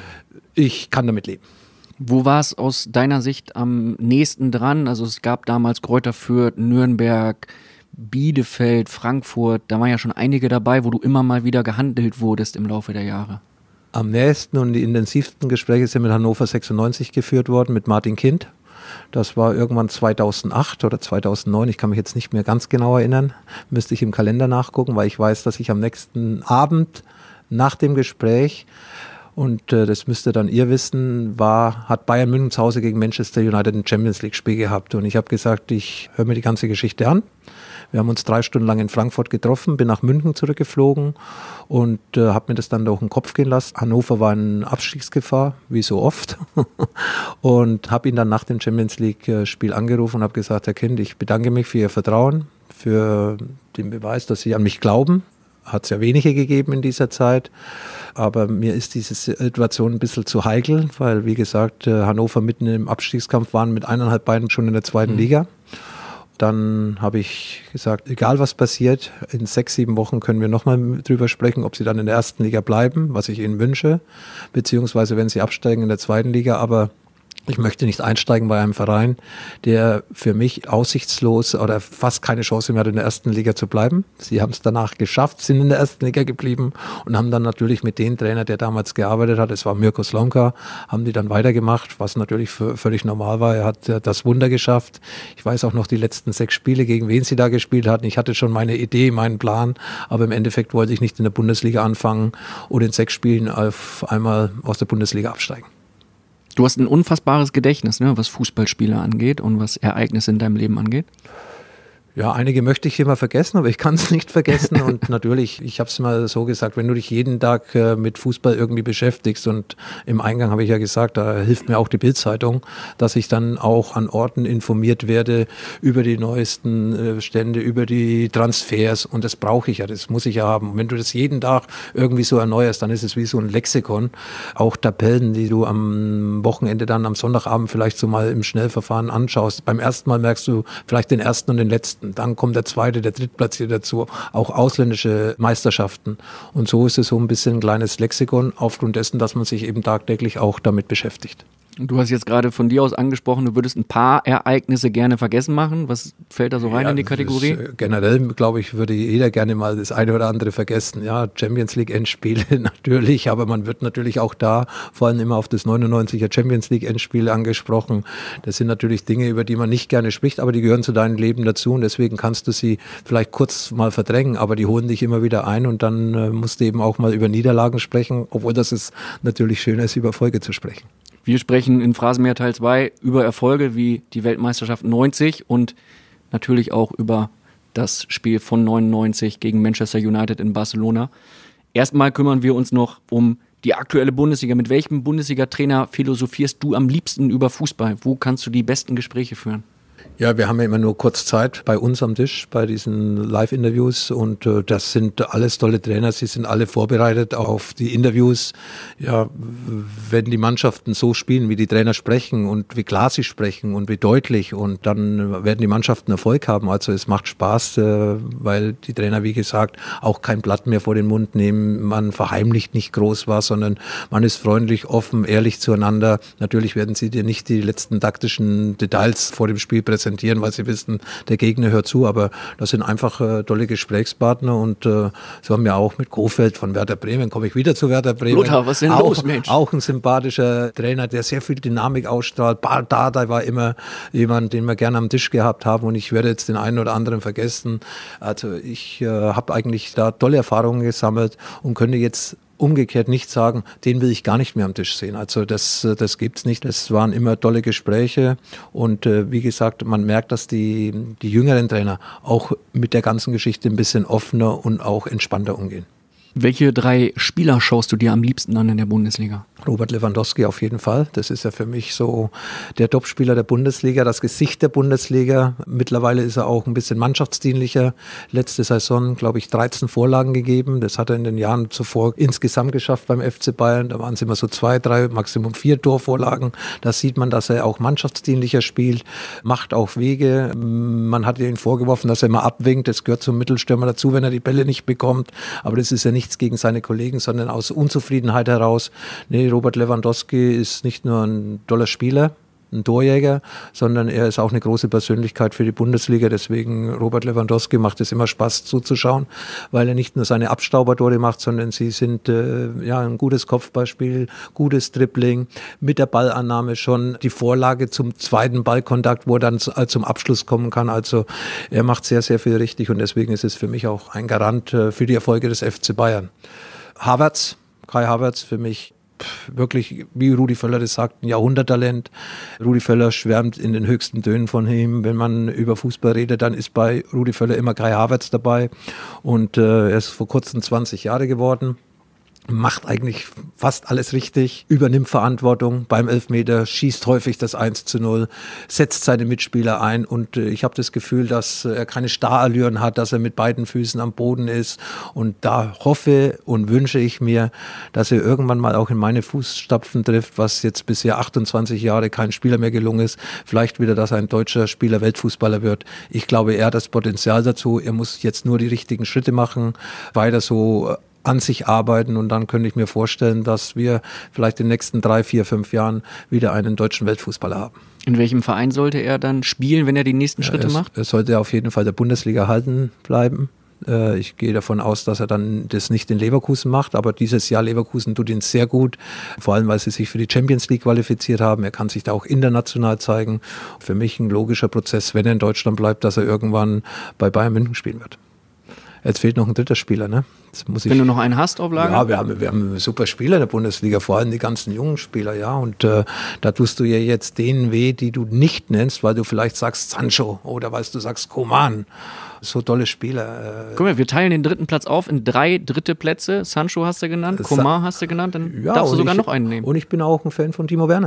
ich kann damit leben. Wo war es aus deiner Sicht am nächsten dran? Also es gab damals Greuther Fürth, Nürnberg, Bielefeld, Frankfurt. Da waren ja schon einige dabei, wo du immer mal wieder gehandelt wurdest im Laufe der Jahre. Am nächsten und die intensivsten Gespräche sind mit Hannover 96 geführt worden, mit Martin Kind. Das war irgendwann 2008 oder 2009, ich kann mich jetzt nicht mehr ganz genau erinnern. Müsste ich im Kalender nachgucken, weil ich weiß, dass ich am nächsten Abend nach dem Gespräch, und das müsst ihr dann ihr wissen, hat Bayern München zu Hause gegen Manchester United ein Champions-League-Spiel gehabt. Und ich habe gesagt, ich höre mir die ganze Geschichte an. Wir haben uns 3 Stunden lang in Frankfurt getroffen, bin nach München zurückgeflogen und habe mir das dann durch den Kopf gehen lassen. Hannover war in Abstiegsgefahr, wie so oft. Und habe ihn dann nach dem Champions-League-Spiel angerufen und habe gesagt, Herr Kind, ich bedanke mich für Ihr Vertrauen, für den Beweis, dass Sie an mich glauben. Hat es ja wenige gegeben in dieser Zeit, aber mir ist diese Situation ein bisschen zu heikel, weil, wie gesagt, Hannover mitten im Abstiegskampf waren mit 1,5 Beinen schon in der 2. Liga. Dann habe ich gesagt, egal was passiert, in 6, 7 Wochen können wir nochmal drüber sprechen, ob sie dann in der 1. Liga bleiben, was ich ihnen wünsche, beziehungsweise wenn sie absteigen in der 2. Liga, aber ich möchte nicht einsteigen bei einem Verein, der für mich aussichtslos oder fast keine Chance mehr hat, in der 1. Liga zu bleiben. Sie haben es danach geschafft, sind in der 1. Liga geblieben und haben dann natürlich mit dem Trainer, der damals gearbeitet hat, es war Mirko Slomka, haben die dann weitergemacht, was natürlich völlig normal war. Er hat das Wunder geschafft. Ich weiß auch noch die letzten 6 Spiele, gegen wen sie da gespielt hatten. Ich hatte schon meine Idee, meinen Plan, aber im Endeffekt wollte ich nicht in der Bundesliga anfangen und in 6 Spielen auf einmal aus der Bundesliga absteigen. Du hast ein unfassbares Gedächtnis, ne, was Fußballspiele angeht und was Ereignisse in deinem Leben angeht. Ja, einige möchte ich immer vergessen, aber ich kann es nicht vergessen. Und natürlich, ich habe es mal so gesagt, wenn du dich jeden Tag mit Fußball irgendwie beschäftigst, und im Eingang habe ich ja gesagt, da hilft mir auch die Bild-Zeitung, dass ich dann auch an Orten informiert werde über die neuesten Stände, über die Transfers, und das brauche ich ja, das muss ich ja haben. Und wenn du das jeden Tag irgendwie so erneuerst, dann ist es wie so ein Lexikon. Auch Tabellen, die du am Wochenende dann am Sonntagabend vielleicht so mal im Schnellverfahren anschaust. Beim ersten Mal merkst du vielleicht den ersten und den letzten. Meisterschaften. Dann kommt der zweite, der drittplatzierte dazu, auch ausländische Meisterschaften. Und so ist es so ein bisschen ein kleines Lexikon aufgrund dessen, dass man sich eben tagtäglich auch damit beschäftigt. Du hast jetzt gerade von dir aus angesprochen, du würdest ein paar Ereignisse gerne vergessen machen. Was fällt da so rein in die Kategorie? Generell, glaube ich, würde jeder gerne mal das eine oder andere vergessen. Ja, Champions League Endspiele natürlich, aber man wird natürlich auch da vor allem immer auf das 99er Champions League Endspiel angesprochen. Das sind natürlich Dinge, über die man nicht gerne spricht, aber die gehören zu deinem Leben dazu und deswegen kannst du sie vielleicht kurz mal verdrängen, aber die holen dich immer wieder ein und dann musst du eben auch mal über Niederlagen sprechen, obwohl das ist natürlich schöner ist, über Erfolge zu sprechen. Wir sprechen in Phrasenmäher Teil 2 über Erfolge wie die Weltmeisterschaft 90 und natürlich auch über das Spiel von 99 gegen Manchester United in Barcelona. Erstmal kümmern wir uns noch um die aktuelle Bundesliga. Mit welchem Bundesliga-Trainer philosophierst du am liebsten über Fußball? Wo kannst du die besten Gespräche führen? Ja, wir haben ja immer nur kurz Zeit bei uns am Tisch, bei diesen Live-Interviews und das sind alles tolle Trainer, sie sind alle vorbereitet auf die Interviews. Ja, wenn die Mannschaften so spielen, wie die Trainer sprechen und wie klar sie sprechen und wie deutlich und dann werden die Mannschaften Erfolg haben. Also es macht Spaß, weil die Trainer, wie gesagt, auch kein Blatt mehr vor den Mund nehmen. Man verheimlicht nicht groß was, sondern man ist freundlich, offen, ehrlich zueinander. Natürlich werden sie dir nicht die letzten taktischen Details vor dem Spiel präsentieren, weil sie wissen, der Gegner hört zu, aber das sind einfach tolle Gesprächspartner und so haben wir auch mit Kofeld von Werder Bremen, komme ich wieder zu Werder Bremen. Lothar, was ist denn los, Mensch? Auch ein sympathischer Trainer, der sehr viel Dynamik ausstrahlt. Dardai war immer jemand, den wir gerne am Tisch gehabt haben und ich werde jetzt den einen oder anderen vergessen. Also ich habe eigentlich da tolle Erfahrungen gesammelt und könnte jetzt umgekehrt nicht sagen, den will ich gar nicht mehr am Tisch sehen. Also das gibt's nicht. Es waren immer tolle Gespräche und wie gesagt, man merkt, dass die jüngeren Trainer auch mit der ganzen Geschichte ein bisschen offener und auch entspannter umgehen. Welche 3 Spieler schaust du dir am liebsten an in der Bundesliga? Robert Lewandowski auf jeden Fall. Das ist ja für mich so der Topspieler der Bundesliga, das Gesicht der Bundesliga. Mittlerweile ist er auch ein bisschen mannschaftsdienlicher. Letzte Saison, glaube ich, 13 Vorlagen gegeben. Das hat er in den Jahren zuvor insgesamt geschafft beim FC Bayern. Da waren es immer so 2, 3, Maximum 4 Torvorlagen. Da sieht man, dass er auch mannschaftsdienlicher spielt, macht auch Wege. Man hat ihm vorgeworfen, dass er immer abwinkt. Das gehört zum Mittelstürmer dazu, wenn er die Bälle nicht bekommt. Aber das ist ja nichts gegen seine Kollegen, sondern aus Unzufriedenheit heraus. Nee, Robert Lewandowski ist nicht nur ein toller Spieler, ein Torjäger, sondern er ist auch eine große Persönlichkeit für die Bundesliga. Deswegen Robert Lewandowski macht es immer Spaß zuzuschauen, weil er nicht nur seine Abstaubertore macht, sondern sie sind ein gutes Kopfballspiel, gutes Dribbling, mit der Ballannahme schon die Vorlage zum zweiten Ballkontakt, wo er dann zum Abschluss kommen kann. Also er macht sehr, sehr viel richtig und deswegen ist es für mich auch ein Garant für die Erfolge des FC Bayern. Kai Havertz für mich wirklich, wie Rudi Völler das sagt, ein Jahrhunderttalent. Rudi Völler schwärmt in den höchsten Tönen von ihm. Wenn man über Fußball redet, dann ist bei Rudi Völler immer Kai Havertz dabei. Und er ist vor kurzem 20 Jahre geworden. Macht eigentlich fast alles richtig, übernimmt Verantwortung beim Elfmeter, schießt häufig das 1:0, setzt seine Mitspieler ein und ich habe das Gefühl, dass er keine Starallüren hat, dass er mit beiden Füßen am Boden ist und da hoffe und wünsche ich mir, dass er irgendwann mal auch in meine Fußstapfen trifft, was jetzt bisher 28 Jahre kein Spieler mehr gelungen ist, vielleicht wieder, dass ein deutscher Spieler Weltfußballer wird. Ich glaube, er hat das Potenzial dazu, er muss jetzt nur die richtigen Schritte machen, weiter so an sich arbeiten und dann könnte ich mir vorstellen, dass wir vielleicht in den nächsten 3, 4, 5 Jahren wieder einen deutschen Weltfußballer haben. In welchem Verein sollte er dann spielen, wenn er die nächsten Schritte macht? Er sollte auf jeden Fall der Bundesliga erhalten bleiben. Ich gehe davon aus, dass er dann das nicht in Leverkusen macht, aber dieses Jahr Leverkusen tut ihn sehr gut, vor allem weil sie sich für die Champions League qualifiziert haben. Er kann sich da auch international zeigen. Für mich ein logischer Prozess, wenn er in Deutschland bleibt, dass er irgendwann bei Bayern München spielen wird. Jetzt fehlt noch ein dritter Spieler, ne? Wenn du noch einen hast auf Lager? Ja, wir haben super Spieler in der Bundesliga, vor allem die ganzen jungen Spieler, ja. Und da tust du ja jetzt denen weh, die du nicht nennst, weil du vielleicht sagst Sancho oder weil du sagst Coman. So tolle Spieler. Guck mal, wir teilen den dritten Platz auf in 3 dritte Plätze. Sancho hast du genannt, Coman hast du genannt, dann darfst du sogar noch einen nehmen. Und ich bin auch ein Fan von Timo Werner.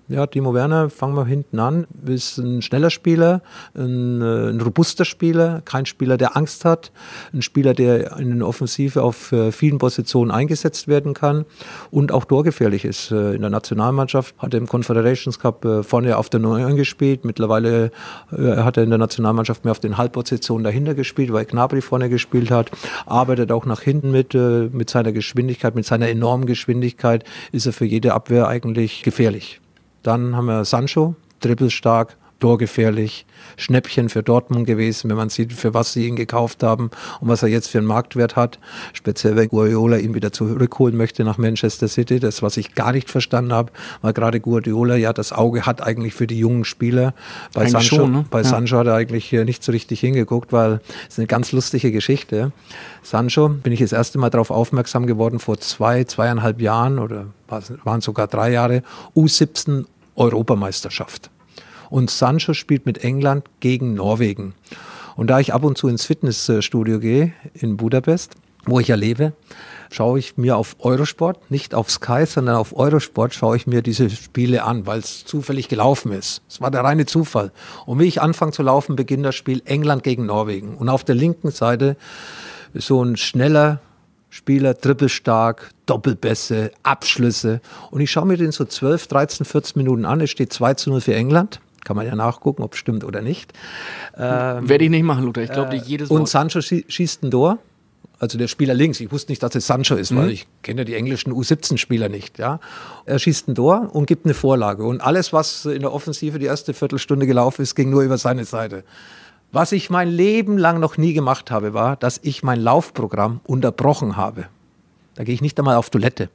Ja, Timo Werner, fangen wir hinten an, ist ein schneller Spieler, ein robuster Spieler, kein Spieler, der Angst hat, ein Spieler, der in der Offensive auf vielen Positionen eingesetzt werden kann und auch torgefährlich ist. In der Nationalmannschaft hat er im Confederations Cup vorne auf der 9 gespielt, mittlerweile hat er in der Nationalmannschaft mehr auf den Halbpositionen dahinter gespielt, weil Gnabry vorne gespielt hat, arbeitet auch nach hinten mit seiner Geschwindigkeit, mit seiner enormen Geschwindigkeit ist er für jede Abwehr eigentlich gefährlich. Dann haben wir Sancho, dribbelstark, torgefährlich, Schnäppchen für Dortmund gewesen, wenn man sieht, für was sie ihn gekauft haben und was er jetzt für einen Marktwert hat. Speziell, wenn Guardiola ihn wieder zurückholen möchte nach Manchester City. Das, was ich gar nicht verstanden habe, weil gerade Guardiola ja das Auge hat eigentlich für die jungen Spieler. Bei Sancho, schon, ne? Sancho hat er eigentlich nicht so richtig hingeguckt, weil es eine ganz lustige Geschichte. Sancho, bin ich das erste Mal darauf aufmerksam geworden, vor 2,5 Jahren oder waren sogar 3 Jahre, U17 Europameisterschaft. Und Sancho spielt mit England gegen Norwegen. Und da ich ab und zu ins Fitnessstudio gehe in Budapest, wo ich ja lebe, schaue ich mir auf Eurosport, nicht auf Sky, sondern auf Eurosport schaue ich mir diese Spiele an, weil es zufällig gelaufen ist. Es war der reine Zufall. Und wie ich anfange zu laufen, beginnt das Spiel England gegen Norwegen. Und auf der linken Seite ist so ein schneller Spieler, dribbelstark, Doppelbässe, Abschlüsse. Und ich schaue mir den so 12, 13, 14 Minuten an. Es steht 2:0 für England. Kann man ja nachgucken, ob es stimmt oder nicht. Werde ich nicht machen, Luther. Ich glaube nicht jedes Wort. Und Sancho schießt ein Tor. Also der Spieler links. Ich wusste nicht, dass es Sancho ist, weil ich kenne ja die englischen U17-Spieler nicht. Ja. Er schießt ein Tor und gibt eine Vorlage. Und alles, was in der Offensive die erste Viertelstunde gelaufen ist, ging nur über seine Seite. Was ich mein Leben lang noch nie gemacht habe, war, dass ich mein Laufprogramm unterbrochen habe. Da gehe ich nicht einmal auf Toilette.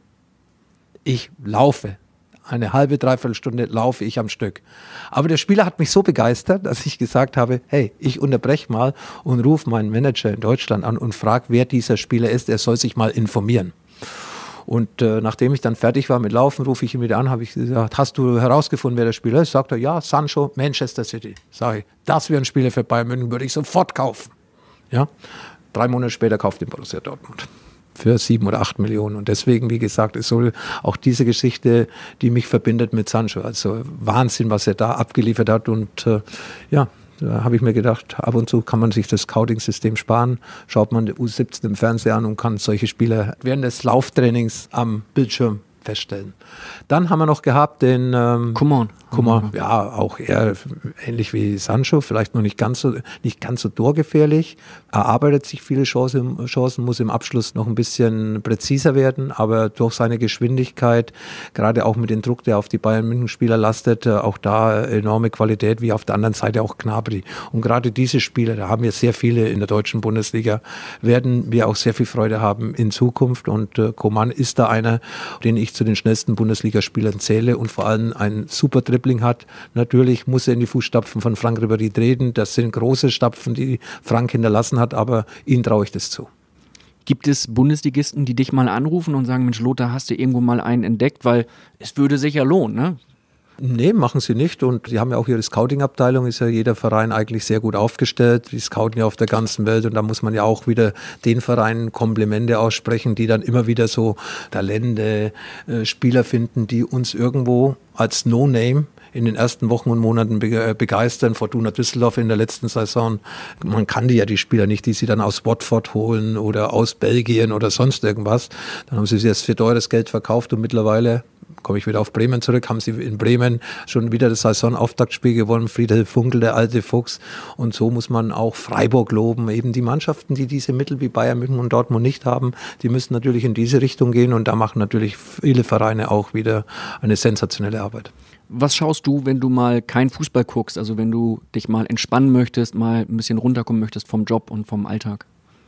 Ich laufe. Eine halbe, dreiviertel Stunde laufe ich am Stück. Aber der Spieler hat mich so begeistert, dass ich gesagt habe, hey, ich unterbreche mal und rufe meinen Manager in Deutschland an und frage, wer dieser Spieler ist. Er soll sich mal informieren. Und nachdem ich dann fertig war mit Laufen, rufe ich ihn wieder an, habe ich gesagt, hast du herausgefunden, wer der Spieler ist? Sagt er, ja, Sancho, Manchester City. Sage ich, das wäre ein Spieler für Bayern München, würde ich sofort kaufen. Ja? 3 Monate später kauft den Borussia Dortmund. Für 7 oder 8 Millionen. Und deswegen, wie gesagt, ist so auch diese Geschichte, die mich verbindet mit Sancho. Also Wahnsinn, was er da abgeliefert hat. Und da habe ich mir gedacht, ab und zu kann man sich das Scouting-System sparen. Schaut man die U17 im Fernsehen an und kann solche Spieler während des Lauftrainings am Bildschirm feststellen. Dann haben wir noch gehabt den Coman. Ja, auch eher ähnlich wie Sancho, vielleicht noch nicht ganz so torgefährlich. Er arbeitet sich viele Chancen, muss im Abschluss noch ein bisschen präziser werden, aber durch seine Geschwindigkeit, gerade auch mit dem Druck, der auf die Bayern-München-Spieler lastet, auch da enorme Qualität, wie auf der anderen Seite auch Gnabry. Und gerade diese Spieler, da haben wir sehr viele in der deutschen Bundesliga, werden wir auch sehr viel Freude haben in Zukunft. Und Coman ist da einer, den ich zu den schnellsten Bundesligaspielern zähle und vor allem ein super Dribbling hat. Natürlich muss er in die Fußstapfen von Franck Ribéry treten. Das sind große Stapfen, die Frank hinterlassen hat, aber ihm traue ich das zu. Gibt es Bundesligisten, die dich mal anrufen und sagen, Mensch Lothar, hast du irgendwo mal einen entdeckt? Weil es würde sich ja lohnen, ne? Nee, machen sie nicht. Und sie haben ja auch ihre Scouting-Abteilung, ist ja jeder Verein eigentlich sehr gut aufgestellt. Die scouten ja auf der ganzen Welt und da muss man ja auch wieder den Vereinen Komplimente aussprechen, die dann immer wieder so Talente, Spieler finden, die uns irgendwo als No-Name in den ersten Wochen und Monaten begeistern. Fortuna Düsseldorf in der letzten Saison, man kannte ja die Spieler nicht, die sie dann aus Watford holen oder aus Belgien oder sonst irgendwas. Dann haben sie jetzt für teures Geld verkauft und mittlerweile, komme ich wieder auf Bremen zurück, haben sie in Bremen schon wieder das Saisonauftaktspiel gewonnen, Friedhelm Funkel, der alte Fuchs. Und so muss man auch Freiburg loben. Eben die Mannschaften, die diese Mittel wie Bayern München und Dortmund nicht haben, die müssen natürlich in diese Richtung gehen und da machen natürlich viele Vereine auch wieder eine sensationelle Arbeit. Was schaust du, wenn du mal kein Fußball guckst, also wenn du dich mal entspannen möchtest, mal ein bisschen runterkommen möchtest vom Job und vom Alltag?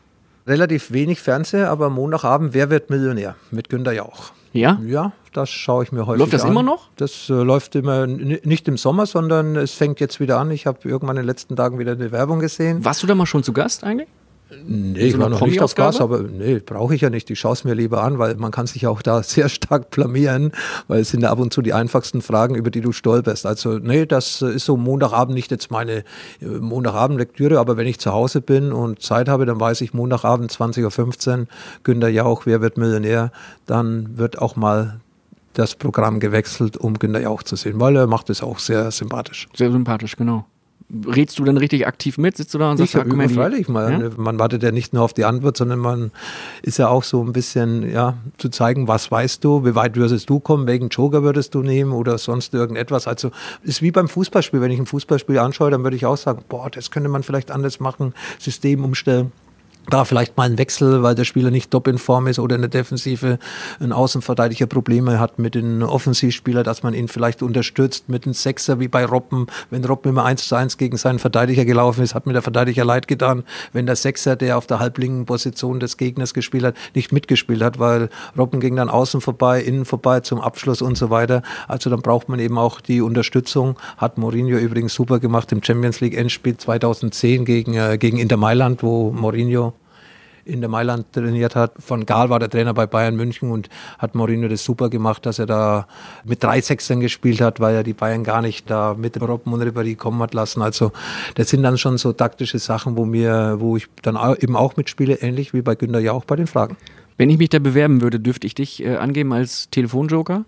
Relativ wenig Fernseher, aber Montagabend, wer wird Millionär? Mit Günter Jauch. Ja? Ja, das schaue ich mir häufig an. Läuft das immer noch? Das läuft immer, nicht im Sommer, sondern es fängt jetzt wieder an. Ich habe irgendwann in den letzten Tagen wieder eine Werbung gesehen. Warst du da mal schon zu Gast eigentlich? Nee, ich war noch nicht auf Gas, aber nee, brauche ich ja nicht. Ich schaue es mir lieber an, weil man kann sich auch da sehr stark blamieren, weil es sind ja ab und zu die einfachsten Fragen, über die du stolperst. Also nee, das ist so Montagabend nicht jetzt meine Montagabend-Lektüre, aber wenn ich zu Hause bin und Zeit habe, dann weiß ich Montagabend 20:15 Uhr, Günter Jauch, wer wird Millionär, dann wird auch mal das Programm gewechselt, um Günther Jauch zu sehen, weil er macht es auch sehr sympathisch. Sehr sympathisch, genau. Redst du dann richtig aktiv mit? Sitzt du da und sagst, freilich. Man wartet ja nicht nur auf die Antwort, sondern man ist ja auch so ein bisschen, zu zeigen, was weißt du, wie weit würdest du kommen, welchen Joker würdest du nehmen oder sonst irgendetwas. Also ist wie beim Fußballspiel. Wenn ich ein Fußballspiel anschaue, dann würde ich auch sagen, das könnte man vielleicht anders machen, System umstellen. Da vielleicht mal ein Wechsel, weil der Spieler nicht top in Form ist oder in der Defensive ein Außenverteidiger Probleme hat mit den Offensivspielern, dass man ihn vielleicht unterstützt mit einem Sechser wie bei Robben. Wenn Robben immer 1:1 gegen seinen Verteidiger gelaufen ist, hat mir der Verteidiger leid getan. Wenn der Sechser, der auf der halblinken Position des Gegners gespielt hat, nicht mitgespielt hat, weil Robben ging dann außen vorbei, innen vorbei zum Abschluss und so weiter. Also dann braucht man eben auch die Unterstützung. Hat Mourinho übrigens super gemacht im Champions League Endspiel 2010 gegen Inter Mailand, wo Mourinho in der Mailand trainiert hat. Von Gaal war der Trainer bei Bayern München und hat Mourinho das super gemacht, dass er da mit 3 Sechsern gespielt hat, weil er die Bayern gar nicht da mit Robben und Ribéry kommen hat lassen. Also das sind dann schon so taktische Sachen, wo ich dann eben auch mitspiele, ähnlich wie bei Günther Jauch bei den Fragen. Wenn ich mich da bewerben würde, dürfte ich dich angeben als Telefonjoker?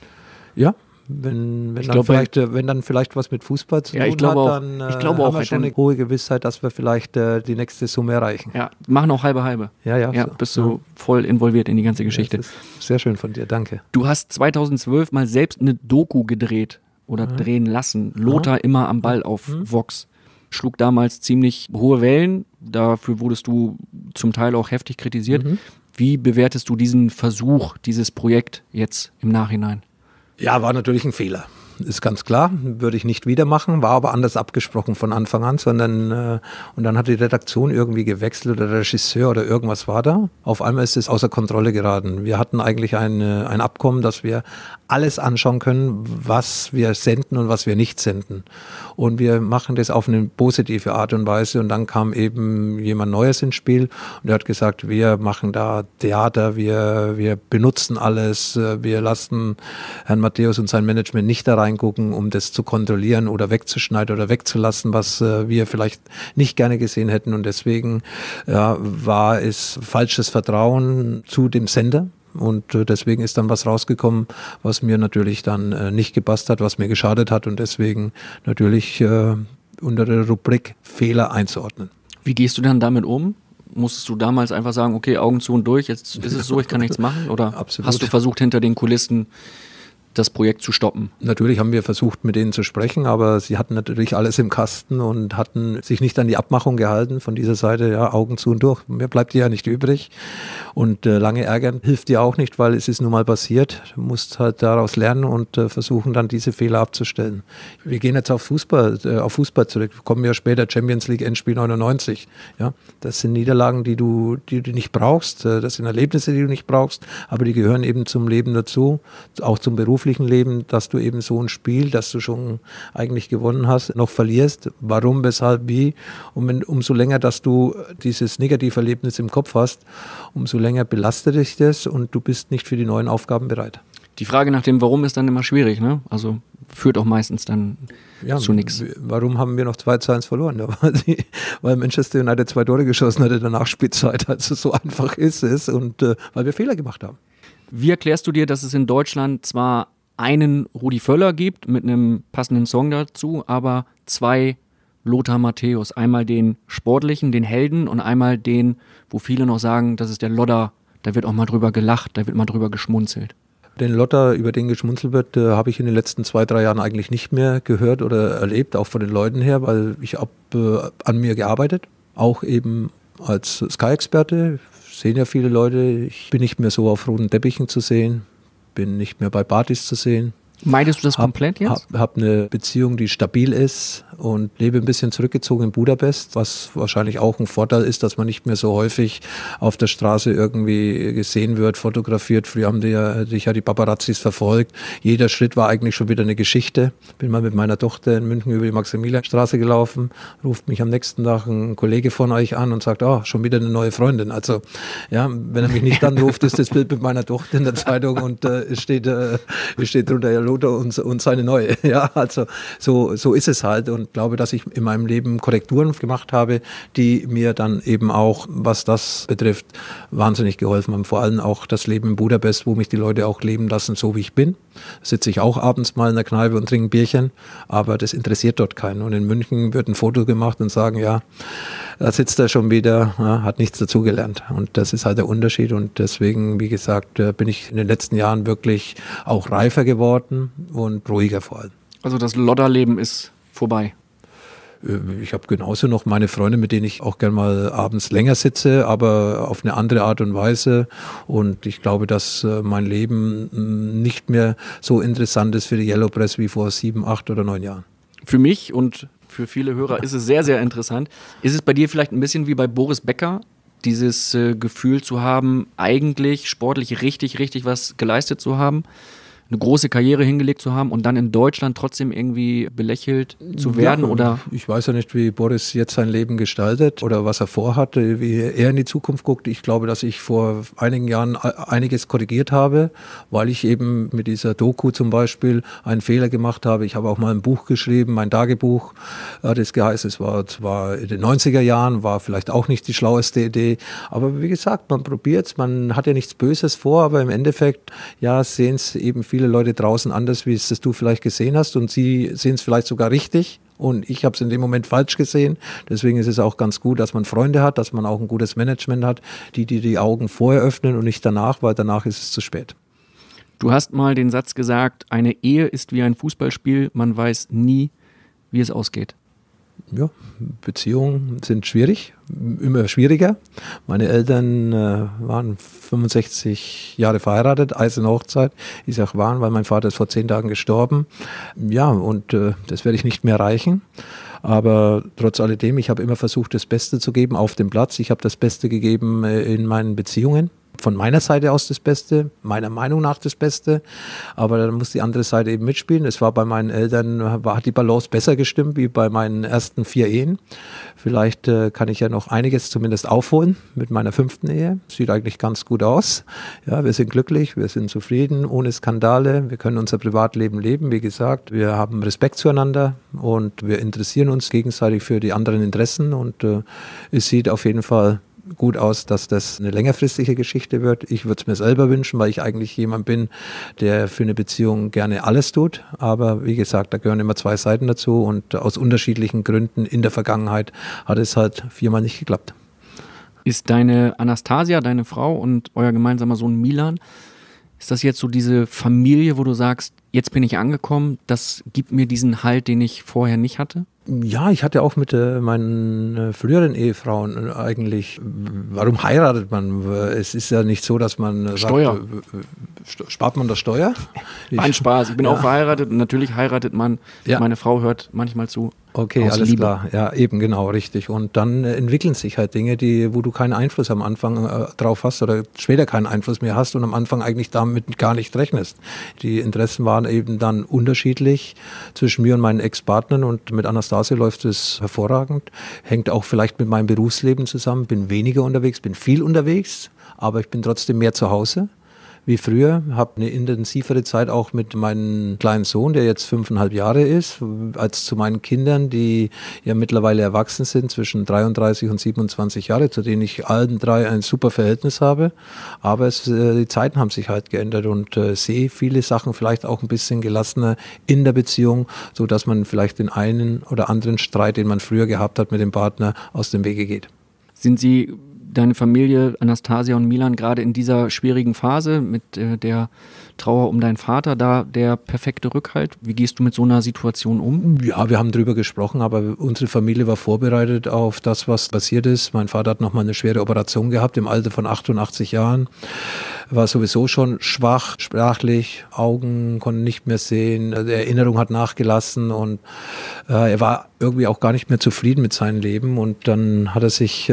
Ja. Wenn dann vielleicht was mit Fußball zu tun hat, dann haben wir schon eine hohe Gewissheit, dass wir vielleicht die nächste Summe erreichen. Ja, machen auch halbe. Ja, so. Bist du voll involviert in die ganze Geschichte. Das ist sehr schön von dir, danke. Du hast 2012 mal selbst eine Doku gedreht oder drehen lassen. Lothar immer am Ball auf Vox. Schlug damals ziemlich hohe Wellen. Dafür wurdest du zum Teil auch heftig kritisiert. Wie bewertest du diesen Versuch, dieses Projekt jetzt im Nachhinein? Ja, war natürlich ein Fehler. Ist ganz klar, würde ich nicht wieder machen, war aber anders abgesprochen von Anfang an, sondern und dann hat die Redaktion irgendwie gewechselt oder der Regisseur oder irgendwas war da. Auf einmal ist es außer Kontrolle geraten. Wir hatten eigentlich ein Abkommen, dass wir alles anschauen können, was wir senden und was wir nicht senden. Und wir machen das auf eine positive Art und Weise. Und dann kam eben jemand Neues ins Spiel und der hat gesagt, wir machen da Theater, wir benutzen alles, wir lassen Herrn Matthäus und sein Management nicht da reingucken, um das zu kontrollieren oder wegzuschneiden oder wegzulassen, was wir vielleicht nicht gerne gesehen hätten. Und deswegen war es falsches Vertrauen zu dem Sender. Und deswegen ist dann was rausgekommen, was mir natürlich dann nicht gepasst hat, was mir geschadet hat und deswegen natürlich unter der Rubrik Fehler einzuordnen. Wie gehst du dann damit um? Musstest du damals einfach sagen, okay, Augen zu und durch, jetzt ist es so, ich kann nichts machen? Oder Absolut. Hast du versucht, hinter den Kulissen das Projekt zu stoppen? Natürlich haben wir versucht, mit denen zu sprechen, aber sie hatten natürlich alles im Kasten und hatten sich nicht an die Abmachung gehalten von dieser Seite, Augen zu und durch. Mir bleibt dir ja nicht übrig. Und lange ärgern hilft dir auch nicht, weil es ist nun mal passiert. Du musst halt daraus lernen und versuchen dann diese Fehler abzustellen. Wir gehen jetzt auf Fußball zurück. Wir kommen ja später, Champions League Endspiel 99. Ja, das sind Niederlagen, die du nicht brauchst. Das sind Erlebnisse, die du nicht brauchst, aber die gehören eben zum Leben dazu, auch zum beruflichen Leben, dass du eben so ein Spiel, das du schon eigentlich gewonnen hast, noch verlierst. Warum, weshalb, wie? Und umso länger, dass du dieses Negativerlebnis im Kopf hast, umso länger belastet dich das und du bist nicht für die neuen Aufgaben bereit. Die Frage nach dem Warum ist dann immer schwierig, ne? Also führt auch meistens dann zu nichts. Warum haben wir noch 2:1 verloren? Ja, weil Manchester United 2 Tore geschossen hat in der Nachspielzeit. Also so einfach ist es und weil wir Fehler gemacht haben. Wie erklärst du dir, dass es in Deutschland zwar einen Rudi Völler gibt mit einem passenden Song dazu, aber 2 Lothar Matthäus. Einmal den sportlichen, den Helden und einmal den, wo viele noch sagen, das ist der Lodder, da wird auch mal drüber gelacht, da wird mal drüber geschmunzelt. Den Lothar, über den geschmunzelt wird, habe ich in den letzten 2-3 Jahren eigentlich nicht mehr gehört oder erlebt, auch von den Leuten her, weil ich habe an mir gearbeitet, auch eben als Sky-Experte. Sehen ja viele Leute, ich bin nicht mehr so auf roten Teppichen zu sehen, bin nicht mehr bei Partys zu sehen. Meidest du das komplett jetzt? Hab eine Beziehung, die stabil ist und lebe ein bisschen zurückgezogen in Budapest, was wahrscheinlich auch ein Vorteil ist, dass man nicht mehr so häufig auf der Straße irgendwie gesehen wird, fotografiert. Früher haben dich ja die Paparazzis verfolgt. Jeder Schritt war eigentlich schon wieder eine Geschichte. Bin mal mit meiner Tochter in München über die Maximilianstraße gelaufen, ruft mich am nächsten Tag ein Kollege von euch an und sagt, schon wieder eine neue Freundin. Also ja, wenn er mich nicht anruft, ist das Bild mit meiner Tochter in der Zeitung und es steht drunter, Lothar und seine neue. Ja, also so ist es halt. Und und glaube, dass ich in meinem Leben Korrekturen gemacht habe, die mir dann eben auch, was das betrifft, wahnsinnig geholfen haben. Vor allem auch das Leben in Budapest, wo mich die Leute auch leben lassen, so wie ich bin. Sitze ich auch abends mal in der Kneipe und trinke ein Bierchen, aber das interessiert dort keinen. Und in München wird ein Foto gemacht und sagen, ja, da sitzt er schon wieder, ja, hat nichts dazugelernt. Und das ist halt der Unterschied. Und deswegen, wie gesagt, bin ich in den letzten Jahren wirklich auch reifer geworden und ruhiger vor allem. Also das Lodderleben ist vorbei. Ich habe genauso noch meine Freunde, mit denen ich auch gerne mal abends länger sitze, aber auf eine andere Art und Weise. Und ich glaube, dass mein Leben nicht mehr so interessant ist für die Yellow Press wie vor 7, 8 oder 9 Jahren. Für mich und für viele Hörer ist es sehr, sehr interessant. Ist es bei dir vielleicht ein bisschen wie bei Boris Becker, dieses Gefühl zu haben, eigentlich sportlich richtig was geleistet zu haben? Eine große Karriere hingelegt zu haben und dann in Deutschland trotzdem irgendwie belächelt zu werden? Ja, oder? Ich weiß ja nicht, wie Boris jetzt sein Leben gestaltet oder was er vorhat, wie er in die Zukunft guckt. Ich glaube, dass ich vor einigen Jahren einiges korrigiert habe, weil ich eben mit dieser Doku zum Beispiel einen Fehler gemacht habe. Ich habe auch mal ein Buch geschrieben, mein Tagebuch, das geheißen, es war zwar in den 90er Jahren, war vielleicht auch nicht die schlaueste Idee, aber wie gesagt, man probiert es, man hat ja nichts Böses vor, aber im Endeffekt, ja, sehen es eben viele Leute draußen anders, wie es das du vielleicht gesehen hast, und sie sehen es vielleicht sogar richtig und ich habe es in dem Moment falsch gesehen. Deswegen ist es auch ganz gut, dass man Freunde hat, dass man auch ein gutes Management hat, die Augen vorher öffnen und nicht danach, weil danach ist es zu spät. Du hast mal den Satz gesagt, eine Ehe ist wie ein Fußballspiel, man weiß nie, wie es ausgeht. Ja, Beziehungen sind schwierig, immer schwieriger. Meine Eltern waren 65 Jahre verheiratet, eiserne Hochzeit. Ich sage waren, weil mein Vater ist vor 10 Tagen gestorben. Ja, und das werde ich nicht mehr erreichen. Aber trotz alledem, ich habe immer versucht, das Beste zu geben auf dem Platz. Ich habe das Beste gegeben in meinen Beziehungen. Von meiner Seite aus das Beste, meiner Meinung nach das Beste, aber dann muss die andere Seite eben mitspielen. Es war bei meinen Eltern, hat die Balance besser gestimmt wie bei meinen ersten 4 Ehen. Vielleicht kann ich ja noch einiges zumindest aufholen mit meiner 5. Ehe. Sieht eigentlich ganz gut aus. Ja, wir sind glücklich, wir sind zufrieden, ohne Skandale. Wir können unser Privatleben leben, wie gesagt. Wir haben Respekt zueinander und wir interessieren uns gegenseitig für die anderen Interessen und es sieht auf jeden Fall gut aus, dass das eine längerfristige Geschichte wird. Ich würde es mir selber wünschen, weil ich eigentlich jemand bin, der für eine Beziehung gerne alles tut. Aber wie gesagt, da gehören immer 2 Seiten dazu und aus unterschiedlichen Gründen in der Vergangenheit hat es halt 4-mal nicht geklappt. Ist deine Anastasia, deine Frau und euer gemeinsamer Sohn Milan, ist das jetzt so diese Familie, wo du sagst, jetzt bin ich angekommen, das gibt mir diesen Halt, den ich vorher nicht hatte? Ja, ich hatte auch mit meinen früheren Ehefrauen eigentlich, warum heiratet man? Es ist ja nicht so, dass man Steuer. Sagt, spart man das Steuer? Ein Spaß, ich bin auch verheiratet und natürlich heiratet man, meine Frau hört manchmal zu. Okay, alles Liebe. Klar. Ja, eben, genau, richtig. Und dann entwickeln sich halt Dinge, wo du keinen Einfluss am Anfang drauf hast oder später keinen Einfluss mehr hast und am Anfang eigentlich damit gar nicht rechnest. Die Interessen waren eben dann unterschiedlich zwischen mir und meinen Ex-Partnern und mit Anastasia läuft es hervorragend. Hängt auch vielleicht mit meinem Berufsleben zusammen. Bin weniger unterwegs, bin viel unterwegs, aber ich bin trotzdem mehr zu Hause wie früher, habe eine intensivere Zeit auch mit meinem kleinen Sohn, der jetzt 5,5 Jahre ist, als zu meinen Kindern, die ja mittlerweile erwachsen sind, zwischen 33 und 27 Jahre, zu denen ich allen 3 ein super Verhältnis habe. Aber die Zeiten haben sich halt geändert und sehe viele Sachen vielleicht auch ein bisschen gelassener in der Beziehung, sodass man vielleicht den einen oder anderen Streit, den man früher gehabt hat mit dem Partner, aus dem Wege geht. Sind Sie, deine Familie, Anastasia und Milan, gerade in dieser schwierigen Phase mit der Trauer um deinen Vater, da der perfekte Rückhalt? Wie gehst du mit so einer Situation um? Ja, wir haben drüber gesprochen, aber unsere Familie war vorbereitet auf das, was passiert ist. Mein Vater hat nochmal eine schwere Operation gehabt im Alter von 88 Jahren. War sowieso schon schwach, sprachlich, Augen konnten nicht mehr sehen, die Erinnerung hat nachgelassen und er war irgendwie auch gar nicht mehr zufrieden mit seinem Leben und dann hat er sich...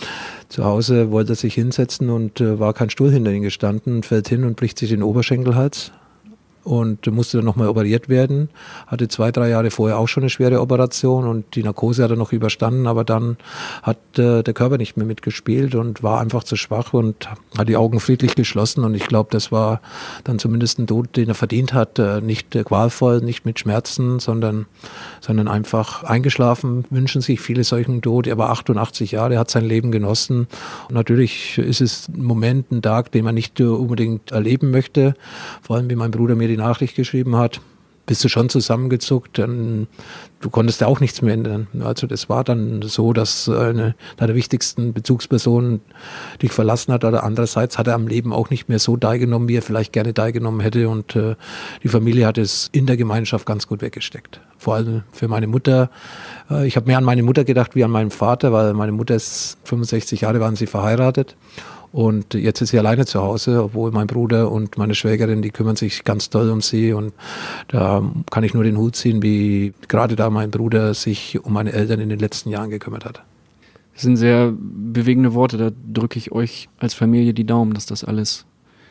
Zu Hause wollte er sich hinsetzen und war kein Stuhl hinter ihm gestanden, fällt hin und bricht sich den Oberschenkelhals. und musste dann nochmal operiert werden. Hatte 2-3 Jahre vorher auch schon eine schwere Operation und die Narkose hat er noch überstanden, aber dann hat der Körper nicht mehr mitgespielt und war einfach zu schwach und hat die Augen friedlich geschlossen und ich glaube, das war dann zumindest ein Tod, den er verdient hat. Nicht qualvoll, nicht mit Schmerzen, sondern einfach eingeschlafen, wünschen sich viele solchen Tod. Er war 88 Jahre, hat sein Leben genossen. Und natürlich ist es ein Moment, ein Tag, den man nicht unbedingt erleben möchte. Vor allem, wie mein Bruder mir die Nachricht geschrieben hat, bist du schon zusammengezuckt, dann du konntest ja auch nichts mehr ändern. Also das war dann so, dass eine deiner wichtigsten Bezugspersonen dich verlassen hat, oder andererseits hat er am Leben auch nicht mehr so teilgenommen, wie er vielleicht gerne teilgenommen hätte und die Familie hat es in der Gemeinschaft ganz gut weggesteckt. Vor allem für meine Mutter. Ich habe mehr an meine Mutter gedacht wie an meinen Vater, weil meine Mutter ist 65 Jahre, waren sie verheiratet. Und jetzt ist sie alleine zu Hause, obwohl mein Bruder und meine Schwägerin, die kümmern sich ganz toll um sie. Und da kann ich nur den Hut ziehen, wie gerade da mein Bruder sich um meine Eltern in den letzten Jahren gekümmert hat. Das sind sehr bewegende Worte. Da drücke ich euch als Familie die Daumen, dass das alles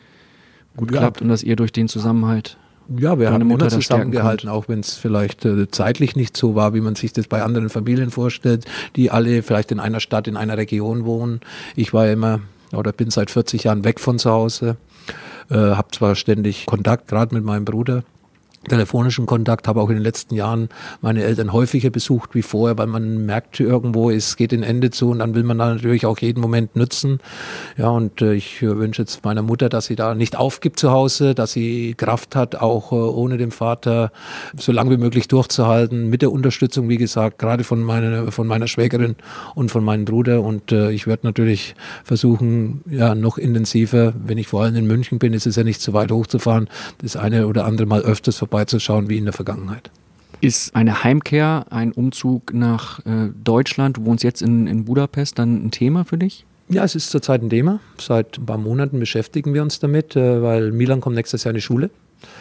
gut klappt und dass ihr durch den Zusammenhalt wir haben immer zusammengehalten, auch wenn es vielleicht zeitlich nicht so war, wie man sich das bei anderen Familien vorstellt, die alle vielleicht in einer Stadt, in einer Region wohnen. Ich war ja immer oder bin seit 40 Jahren weg von zu Hause, habe zwar ständig Kontakt, gerade mit meinem Bruder, telefonischen Kontakt, habe auch in den letzten Jahren meine Eltern häufiger besucht wie vorher, weil man merkt irgendwo, es geht ein Ende zu und dann will man da natürlich auch jeden Moment nutzen. Ja, und ich wünsche jetzt meiner Mutter, dass sie da nicht aufgibt zu Hause, dass sie Kraft hat, auch ohne den Vater so lange wie möglich durchzuhalten, mit der Unterstützung, wie gesagt, gerade von meiner Schwägerin und von meinem Bruder. Und ich werde natürlich versuchen, ja, noch intensiver, wenn ich vor allem in München bin, ist es ja nicht so weit hochzufahren, das eine oder andere Mal öfters vorbeizuschauen wie in der Vergangenheit. Ist eine Heimkehr, ein Umzug nach Deutschland, du wohnst jetzt in Budapest, dann ein Thema für dich? Ja, es ist zurzeit ein Thema. Seit ein paar Monaten beschäftigen wir uns damit, weil Milan kommt nächstes Jahr in die Schule.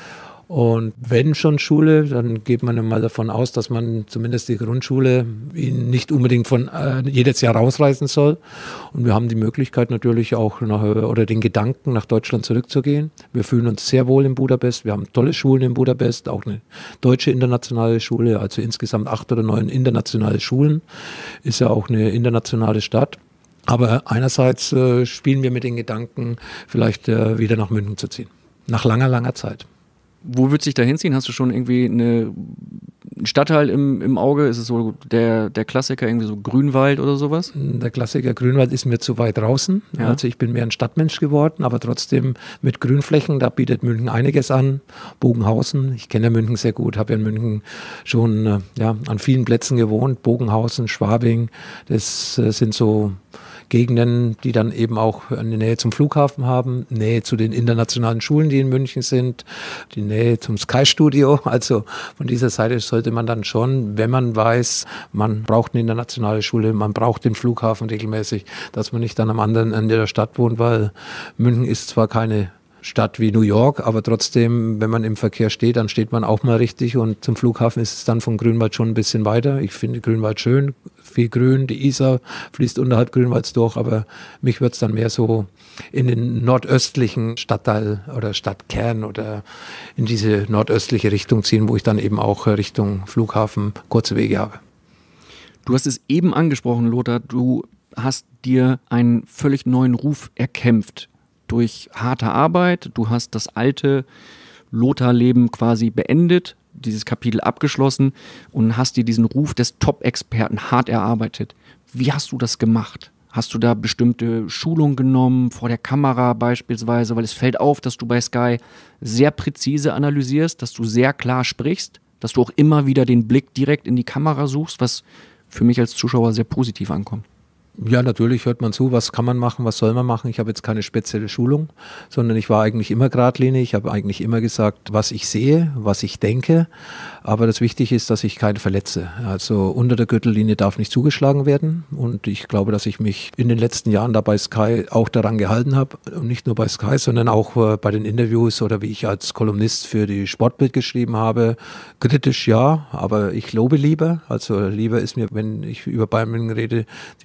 Und wenn schon Schule, dann geht man mal davon aus, dass man zumindest die Grundschule ihn nicht unbedingt von jedes Jahr rausreißen soll. Und wir haben die Möglichkeit natürlich auch oder den Gedanken, nach Deutschland zurückzugehen. Wir fühlen uns sehr wohl in Budapest. Wir haben tolle Schulen in Budapest, auch eine deutsche internationale Schule, also insgesamt 8 oder 9 internationale Schulen. Ist ja auch eine internationale Stadt. Aber einerseits spielen wir mit den Gedanken, vielleicht wieder nach München zu ziehen. Nach langer, langer Zeit. Wo würdest du dich da hinziehen? Hast du schon irgendwie einen Stadtteil im Auge? Ist es so der Klassiker, irgendwie so Grünwald oder sowas? Der Klassiker Grünwald ist mir zu weit draußen. Ja. Also ich bin mehr ein Stadtmensch geworden, aber trotzdem mit Grünflächen, da bietet München einiges an. Bogenhausen, ich kenne ja München sehr gut, habe ja in München schon an vielen Plätzen gewohnt. Bogenhausen, Schwabing, das sind so Gegenden, die dann eben auch eine Nähe zum Flughafen haben, Nähe zu den internationalen Schulen, die in München sind, die Nähe zum Sky-Studio. Also von dieser Seite sollte man dann schon, wenn man weiß, man braucht eine internationale Schule, man braucht den Flughafen regelmäßig, dass man nicht dann am anderen Ende der Stadt wohnt, weil München ist zwar keine Stadt wie New York, aber trotzdem, wenn man im Verkehr steht, dann steht man auch mal richtig und zum Flughafen ist es dann von Grünwald schon ein bisschen weiter. Ich finde Grünwald schön, viel Grün, die Isar fließt unterhalb Grünwalds durch, aber mich wird es dann mehr so in den nordöstlichen Stadtteil oder Stadtkern oder in diese nordöstliche Richtung ziehen, wo ich dann eben auch Richtung Flughafen kurze Wege habe. Du hast es eben angesprochen, Lothar, du hast dir einen völlig neuen Ruf erkämpft. Durch harte Arbeit, du hast das alte Lothar-Leben quasi beendet, dieses Kapitel abgeschlossen und hast dir diesen Ruf des Top-Experten hart erarbeitet. Wie hast du das gemacht? Hast du da bestimmte Schulungen genommen, vor der Kamera beispielsweise? Weil es fällt auf, dass du bei Sky sehr präzise analysierst, dass du sehr klar sprichst, dass du auch immer wieder den Blick direkt in die Kamera suchst, was für mich als Zuschauer sehr positiv ankommt. Ja, natürlich hört man zu, was kann man machen, was soll man machen. Ich habe jetzt keine spezielle Schulung, sondern ich war eigentlich immer geradlinig. Ich habe eigentlich immer gesagt, was ich sehe, was ich denke. Aber das Wichtige ist, dass ich keinen verletze. Also unter der Gürtellinie darf nicht zugeschlagen werden. Und ich glaube, dass ich mich in den letzten Jahren da bei Sky auch daran gehalten habe. Und nicht nur bei Sky, sondern auch bei den Interviews oder wie ich als Kolumnist für die Sportbild geschrieben habe. Kritisch ja, aber ich lobe lieber. Also lieber ist mir, wenn ich über Bayern München rede, die Spiele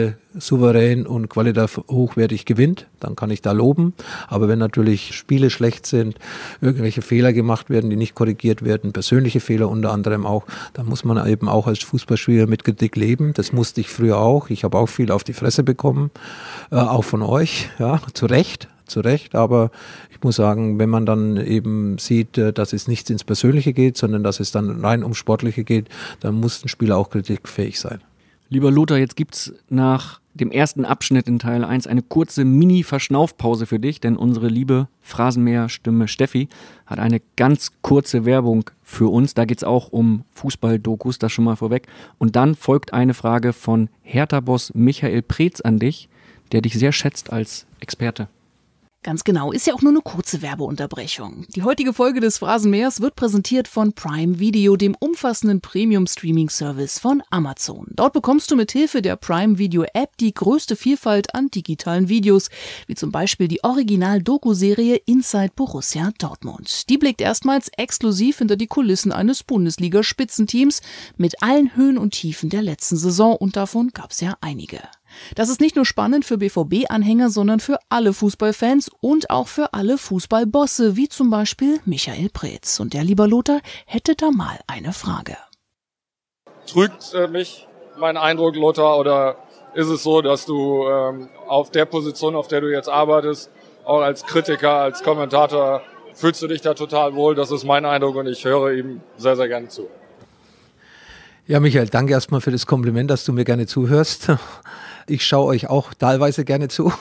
Spiele souverän und qualitativ hochwertig gewinnt, dann kann ich da loben. Aber wenn natürlich Spiele schlecht sind, irgendwelche Fehler gemacht werden, die nicht korrigiert werden, persönliche Fehler unter anderem auch, dann muss man eben auch als Fußballspieler mit Kritik leben. Das musste ich früher auch. Ich habe auch viel auf die Fresse bekommen, auch von euch, ja, zu Recht, aber ich muss sagen, wenn man dann eben sieht, dass es nicht ins Persönliche geht, sondern dass es dann rein ums Sportliche geht, dann muss ein Spieler auch kritikfähig sein. Lieber Lothar, jetzt gibt's nach dem ersten Abschnitt in Teil 1 eine kurze Mini-Verschnaufpause für dich, denn unsere liebe Phrasenmäher-Stimme Steffi hat eine ganz kurze Werbung für uns. Da geht's auch um Fußball-Dokus, das schon mal vorweg. Und dann folgt eine Frage von Hertha-Boss Michael Preetz an dich, der dich sehr schätzt als Experte. Ganz genau, ist ja auch nur eine kurze Werbeunterbrechung. Die heutige Folge des Phrasenmähers wird präsentiert von Prime Video, dem umfassenden Premium-Streaming-Service von Amazon. Dort bekommst du mit Hilfe der Prime Video-App die größte Vielfalt an digitalen Videos, wie zum Beispiel die Original-Doku-Serie Inside Borussia Dortmund. Die blickt erstmals exklusiv hinter die Kulissen eines Bundesliga-Spitzenteams mit allen Höhen und Tiefen der letzten Saison, und davon gab es ja einige. Das ist nicht nur spannend für BVB-Anhänger, sondern für alle Fußballfans und auch für alle Fußballbosse, wie zum Beispiel Michael Preetz. Und der, lieber Lothar, hätte da mal eine Frage. Trügt mich mein Eindruck, Lothar, oder ist es so, dass du auf der Position, auf der du jetzt arbeitest, auch als Kritiker, als Kommentator, fühlst du dich da total wohl? Das ist mein Eindruck und ich höre ihm sehr, sehr gerne zu. Ja, Michael, danke erstmal für das Kompliment, dass du mir gerne zuhörst. Ich schaue euch auch teilweise gerne zu.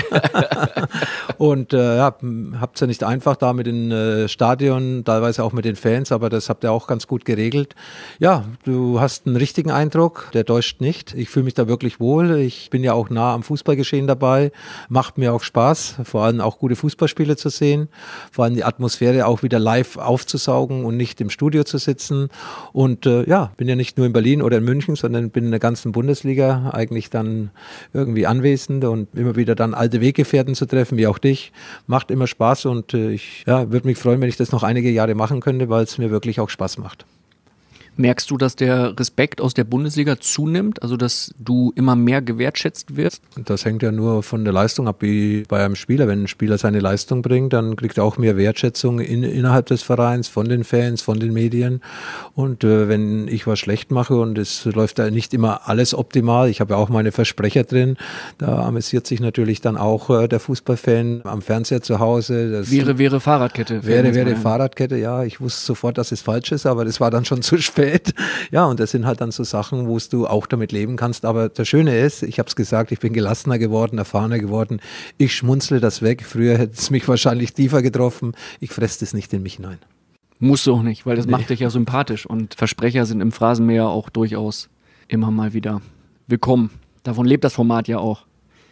Und habt es ja nicht einfach da mit den Stadion, teilweise auch mit den Fans, aber das habt ihr auch ganz gut geregelt. Ja, du hast einen richtigen Eindruck, der täuscht nicht. Ich fühle mich da wirklich wohl. Ich bin ja auch nah am Fußballgeschehen dabei. Macht mir auch Spaß, vor allem auch gute Fußballspiele zu sehen. Vor allem die Atmosphäre auch wieder live aufzusaugen und nicht im Studio zu sitzen. Und bin ja nicht nur in Berlin oder in München, sondern bin in der ganzen Bundesliga eigentlich dann irgendwie anwesend und immer wieder dann alte Weggefährten zu treffen, wie auch dich. Macht immer Spaß und ich würde mich freuen, wenn ich das noch einige Jahre machen könnte, weil es mir wirklich auch Spaß macht. Merkst du, dass der Respekt aus der Bundesliga zunimmt, also dass du immer mehr gewertschätzt wirst? Das hängt ja nur von der Leistung ab, wie bei einem Spieler. Wenn ein Spieler seine Leistung bringt, dann kriegt er auch mehr Wertschätzung innerhalb des Vereins, von den Fans, von den Medien. Und wenn ich was schlecht mache und es läuft da nicht immer alles optimal, ich habe ja auch meine Versprecher drin, da amüsiert sich natürlich dann auch der Fußballfan am Fernseher zu Hause. Das wäre Fahrradkette. Wäre Fahrradkette, ja. Ich wusste sofort, dass es falsch ist, aber das war dann schon zu spät. Ja, und das sind halt dann so Sachen, wo du auch damit leben kannst. Aber das Schöne ist, ich habe es gesagt, ich bin gelassener geworden, erfahrener geworden. Ich schmunzle das weg. Früher hätte es mich wahrscheinlich tiefer getroffen. Ich fresse das nicht in mich hinein. Musst du auch nicht, weil das macht dich ja sympathisch. Und Versprecher sind im Phrasenmäher auch durchaus immer mal wieder willkommen. Davon lebt das Format ja auch.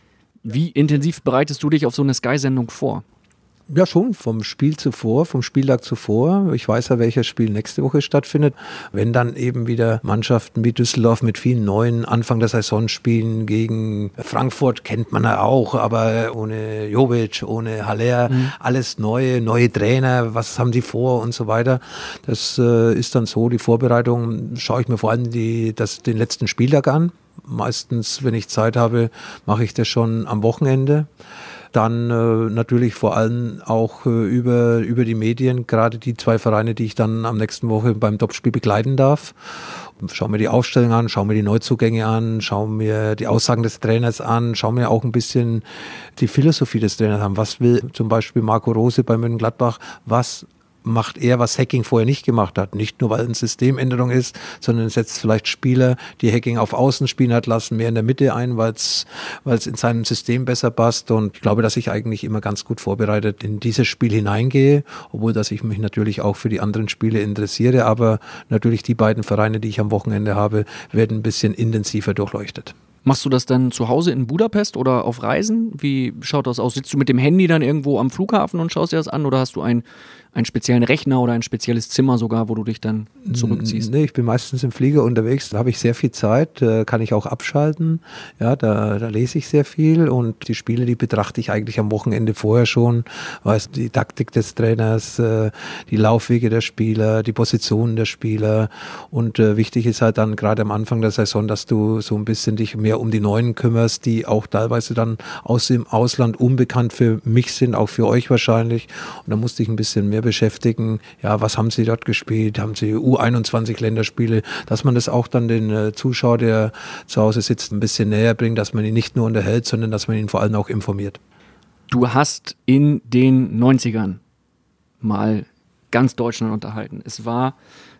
Wie intensiv bereitest du dich auf so eine Sky-Sendung vor? Ja, schon vom Spieltag zuvor. Ich weiß ja, welches Spiel nächste Woche stattfindet. Wenn dann eben wieder Mannschaften wie Düsseldorf mit vielen neuen Anfang der Saison spielen gegen Frankfurt, kennt man ja auch, aber ohne Jovic, ohne Haller, alles neue Trainer, was haben die vor und so weiter. Das ist dann so, die Vorbereitung schaue ich mir vor allem den letzten Spieltag an. Meistens, wenn ich Zeit habe, mache ich das schon am Wochenende. Dann natürlich vor allem auch über die Medien, gerade die zwei Vereine, die ich dann am nächsten Woche beim Topspiel begleiten darf. Schau mir die Aufstellung an, schau mir die Neuzugänge an, schau mir die Aussagen des Trainers an, schau mir auch ein bisschen die Philosophie des Trainers an. Was will zum Beispiel Marco Rose bei Mönchengladbach, was macht er, was Hacking vorher nicht gemacht hat. Nicht nur, weil eine Systemänderung ist, sondern setzt vielleicht Spieler, die Hacking auf Außen spielen hat lassen, mehr in der Mitte ein, weil es in seinem System besser passt. Und ich glaube, dass ich eigentlich immer ganz gut vorbereitet in dieses Spiel hineingehe, obwohl dass ich mich natürlich auch für die anderen Spiele interessiere. Aber natürlich die beiden Vereine, die ich am Wochenende habe, werden ein bisschen intensiver durchleuchtet. Machst du das dann zu Hause in Budapest oder auf Reisen? Wie schaut das aus? Sitzt du mit dem Handy dann irgendwo am Flughafen und schaust dir das an oder hast du einen speziellen Rechner oder ein spezielles Zimmer sogar, wo du dich dann zurückziehst? Nee, ich bin meistens im Flieger unterwegs, da habe ich sehr viel Zeit, kann ich auch abschalten. Ja, da lese ich sehr viel und die Spiele, die betrachte ich eigentlich am Wochenende vorher schon. Weiß die Taktik des Trainers, die Laufwege der Spieler, die Positionen der Spieler und wichtig ist halt dann gerade am Anfang der Saison, dass du so ein bisschen dich mehr eher um die Neuen kümmerst, die auch teilweise dann aus dem Ausland unbekannt für mich sind, auch für euch wahrscheinlich. Und da musste ich ein bisschen mehr beschäftigen. Ja, was haben sie dort gespielt? Haben sie U21 Länderspiele? Dass man das auch dann den Zuschauer, der zu Hause sitzt, ein bisschen näher bringt, dass man ihn nicht nur unterhält, sondern dass man ihn vor allem auch informiert. Du hast in den 90ern mal ganz Deutschland unterhalten. Es war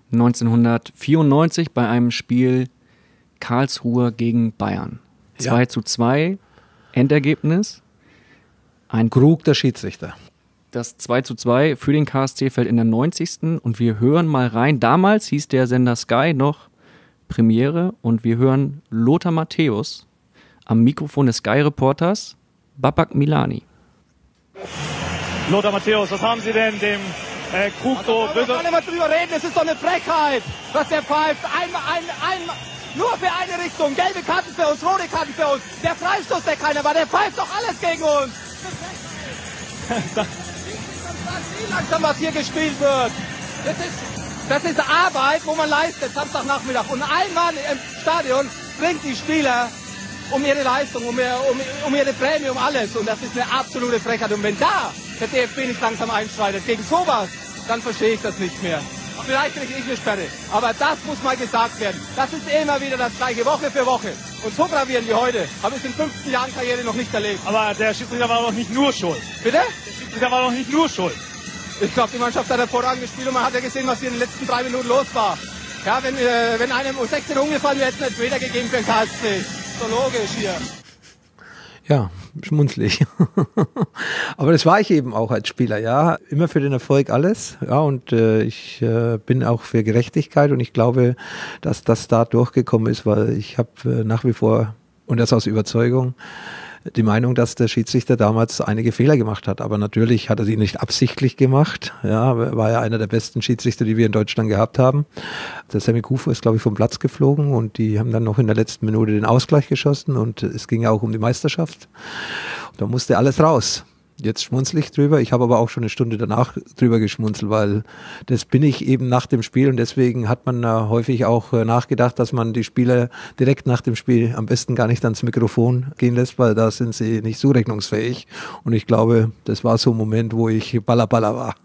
1994 bei einem Spiel Karlsruhe gegen Bayern. 2:2 Endergebnis. Ein Krug, der Schiedsrichter. Das 2:2 für den KSC fällt in der 90. Und wir hören mal rein. Damals hieß der Sender Sky noch Premiere und wir hören Lothar Matthäus am Mikrofon des Sky-Reporters Babak Milani. Lothar Matthäus, was haben Sie denn dem Krug so böse... Wir können nicht mal drüber reden, es ist doch eine Frechheit, was der pfeift. Nur für eine Richtung, gelbe Karten für uns, rote Karten für uns. Der Freistoß, der keiner war, der pfeift doch alles gegen uns. Wie langsam, was hier gespielt wird. Das ist Arbeit, wo man leistet, Samstagnachmittag. Und ein Mann im Stadion bringt die Spieler um ihre Leistung, um ihre Prämie, um alles. Und das ist eine absolute Frechheit. Und wenn da der DFB nicht langsam einschreitet gegen sowas, dann verstehe ich das nicht mehr. Vielleicht kriege ich eine Sperre. Aber das muss mal gesagt werden. Das ist immer wieder das Gleiche, Woche für Woche. Und so gravierend wie heute habe ich in 15 Jahren Karriere noch nicht erlebt. Aber der Schiedsrichter war doch nicht nur schuld. Bitte? Der Schiedsrichter war doch nicht nur schuld. Ich glaube, die Mannschaft hat hervorragend gespielt und man hat ja gesehen, was hier in den letzten 3 Minuten los war. Ja, wenn einem um 16 umgefallen wäre, hätte es einen Elfmeter gegeben für den KSC. So logisch hier. Ja, schmunzlig. Aber das war ich eben auch als Spieler, ja. Immer für den Erfolg alles. Ja, und ich bin auch für Gerechtigkeit und ich glaube, dass das da durchgekommen ist, weil ich habe nach wie vor, und das aus Überzeugung, die Meinung, dass der Schiedsrichter damals einige Fehler gemacht hat. Aber natürlich hat er sie nicht absichtlich gemacht. Ja, war ja einer der besten Schiedsrichter, die wir in Deutschland gehabt haben. Der Sammy Kufer ist, glaube ich, vom Platz geflogen und die haben dann noch in der letzten Minute den Ausgleich geschossen und es ging ja auch um die Meisterschaft. Da musste alles raus. Jetzt schmunzel ich drüber. Ich habe aber auch schon eine Stunde danach drüber geschmunzelt, weil das bin ich eben nach dem Spiel und deswegen hat man häufig auch nachgedacht, dass man die Spieler direkt nach dem Spiel am besten gar nicht ans Mikrofon gehen lässt, weil da sind sie nicht zurechnungsfähig. Und ich glaube, das war so ein Moment, wo ich Balla war.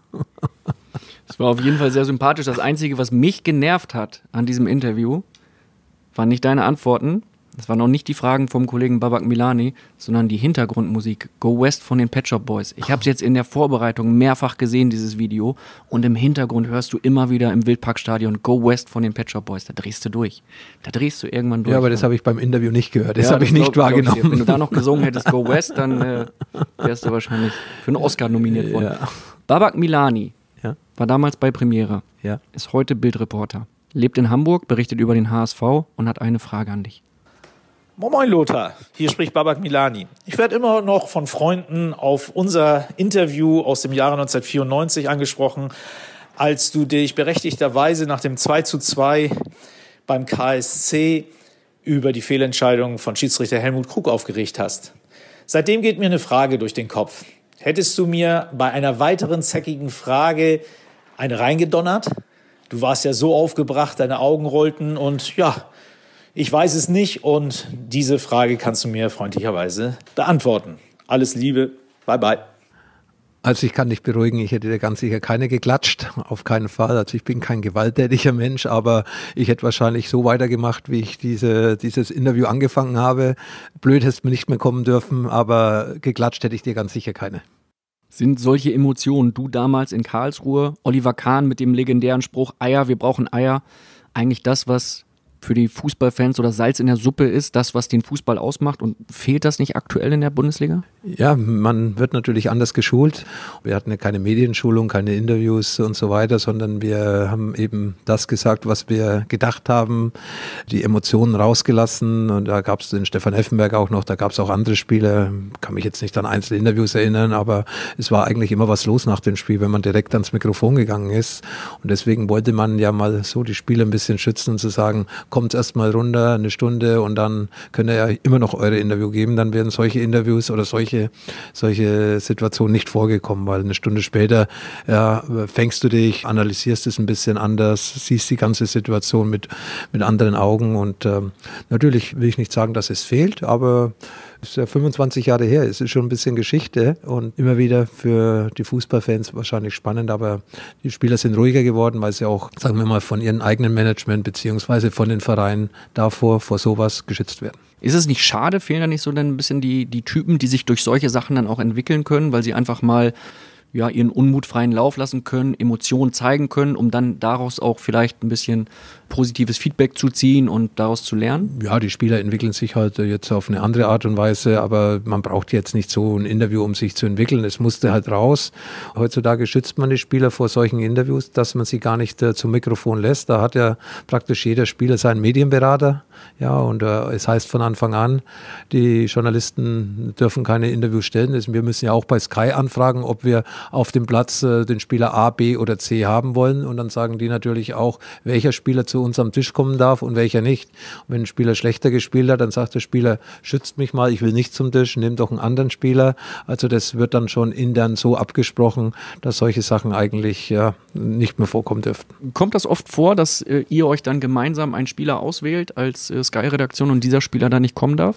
Es war auf jeden Fall sehr sympathisch. Das Einzige, was mich genervt hat an diesem Interview, waren nicht deine Antworten. Das waren auch nicht die Fragen vom Kollegen Babak Milani, sondern die Hintergrundmusik Go West von den Pet Shop Boys. Ich habe es jetzt in der Vorbereitung mehrfach gesehen, dieses Video. Und im Hintergrund hörst du immer wieder im Wildparkstadion Go West von den Pet Shop Boys. Da drehst du durch. Da drehst du irgendwann durch. Ja, aber das habe ich beim Interview nicht gehört. Das habe ich nicht wahrgenommen. Wenn du da noch gesungen hättest Go West, dann wärst du wahrscheinlich für einen Oscar nominiert worden. Ja. Babak Milani war damals bei Premiere. Ja. Ist heute Bildreporter. Lebt in Hamburg, berichtet über den HSV und hat eine Frage an dich. Moin Lothar, hier spricht Babak Milani. Ich werde immer noch von Freunden auf unser Interview aus dem Jahre 1994 angesprochen, als du dich berechtigterweise nach dem 2:2 beim KSC über die Fehlentscheidung von Schiedsrichter Helmut Krug aufgeregt hast. Seitdem geht mir eine Frage durch den Kopf. Hättest du mir bei einer weiteren zackigen Frage eine reingedonnert? Du warst ja so aufgebracht, deine Augen rollten und ja... Ich weiß es nicht und diese Frage kannst du mir freundlicherweise beantworten. Alles Liebe, bye bye. Also ich kann dich beruhigen, ich hätte dir ganz sicher keine geklatscht, auf keinen Fall. Also ich bin kein gewalttätiger Mensch, aber ich hätte wahrscheinlich so weitergemacht, wie ich dieses Interview angefangen habe. Blöd hättest mir nicht mehr kommen dürfen, aber geklatscht hätte ich dir ganz sicher keine. Sind solche Emotionen, du damals in Karlsruhe, Oliver Kahn mit dem legendären Spruch Eier, wir brauchen Eier, eigentlich das, was für die Fußballfans oder Salz in der Suppe ist, das, was den Fußball ausmacht? Und fehlt das nicht aktuell in der Bundesliga? Ja, man wird natürlich anders geschult. Wir hatten ja keine Medienschulung, keine Interviews und so weiter, sondern wir haben eben das gesagt, was wir gedacht haben, die Emotionen rausgelassen. Und da gab es den Stefan Effenberg auch noch, da gab es auch andere Spieler, kann mich jetzt nicht an einzelne Interviews erinnern, aber es war eigentlich immer was los nach dem Spiel, wenn man direkt ans Mikrofon gegangen ist. Und deswegen wollte man ja mal so die Spieler ein bisschen schützen und zu sagen, kommt erst mal runter, eine Stunde und dann könnt ihr ja immer noch eure Interview geben. Dann werden solche Interviews oder solche solche Situationen nicht vorgekommen, weil eine Stunde später fängst du dich, analysierst es ein bisschen anders, siehst die ganze Situation mit anderen Augen und natürlich will ich nicht sagen, dass es fehlt, aber es ist ja 25 Jahre her, es ist schon ein bisschen Geschichte und immer wieder für die Fußballfans wahrscheinlich spannend, aber die Spieler sind ruhiger geworden, weil sie auch, sagen wir mal, von ihrem eigenen Management beziehungsweise von den Vereinen vor sowas geschützt werden. Ist es nicht schade, fehlen da nicht so dann ein bisschen die Typen, die sich durch solche Sachen dann auch entwickeln können, weil sie einfach mal ihren Unmut freien Lauf lassen können, Emotionen zeigen können, um dann daraus auch vielleicht ein bisschen positives Feedback zu ziehen und daraus zu lernen? Ja, die Spieler entwickeln sich halt jetzt auf eine andere Art und Weise, aber man braucht jetzt nicht so ein Interview, um sich zu entwickeln. Es musste halt raus. Heutzutage schützt man die Spieler vor solchen Interviews, dass man sie gar nicht zum Mikrofon lässt. Da hat ja praktisch jeder Spieler seinen Medienberater. Ja, und es heißt von Anfang an, die Journalisten dürfen keine Interviews stellen. Wir müssen ja auch bei Sky anfragen, ob wir auf dem Platz den Spieler A, B oder C haben wollen. Und dann sagen die natürlich auch, welcher Spieler zu uns am Tisch kommen darf und welcher nicht. Und wenn ein Spieler schlechter gespielt hat, dann sagt der Spieler, schützt mich mal, ich will nicht zum Tisch, nimm doch einen anderen Spieler. Also das wird dann schon intern so abgesprochen, dass solche Sachen eigentlich nicht mehr vorkommen dürften. Kommt das oft vor, dass ihr euch dann gemeinsam einen Spieler auswählt als Sky-Redaktion und dieser Spieler da nicht kommen darf?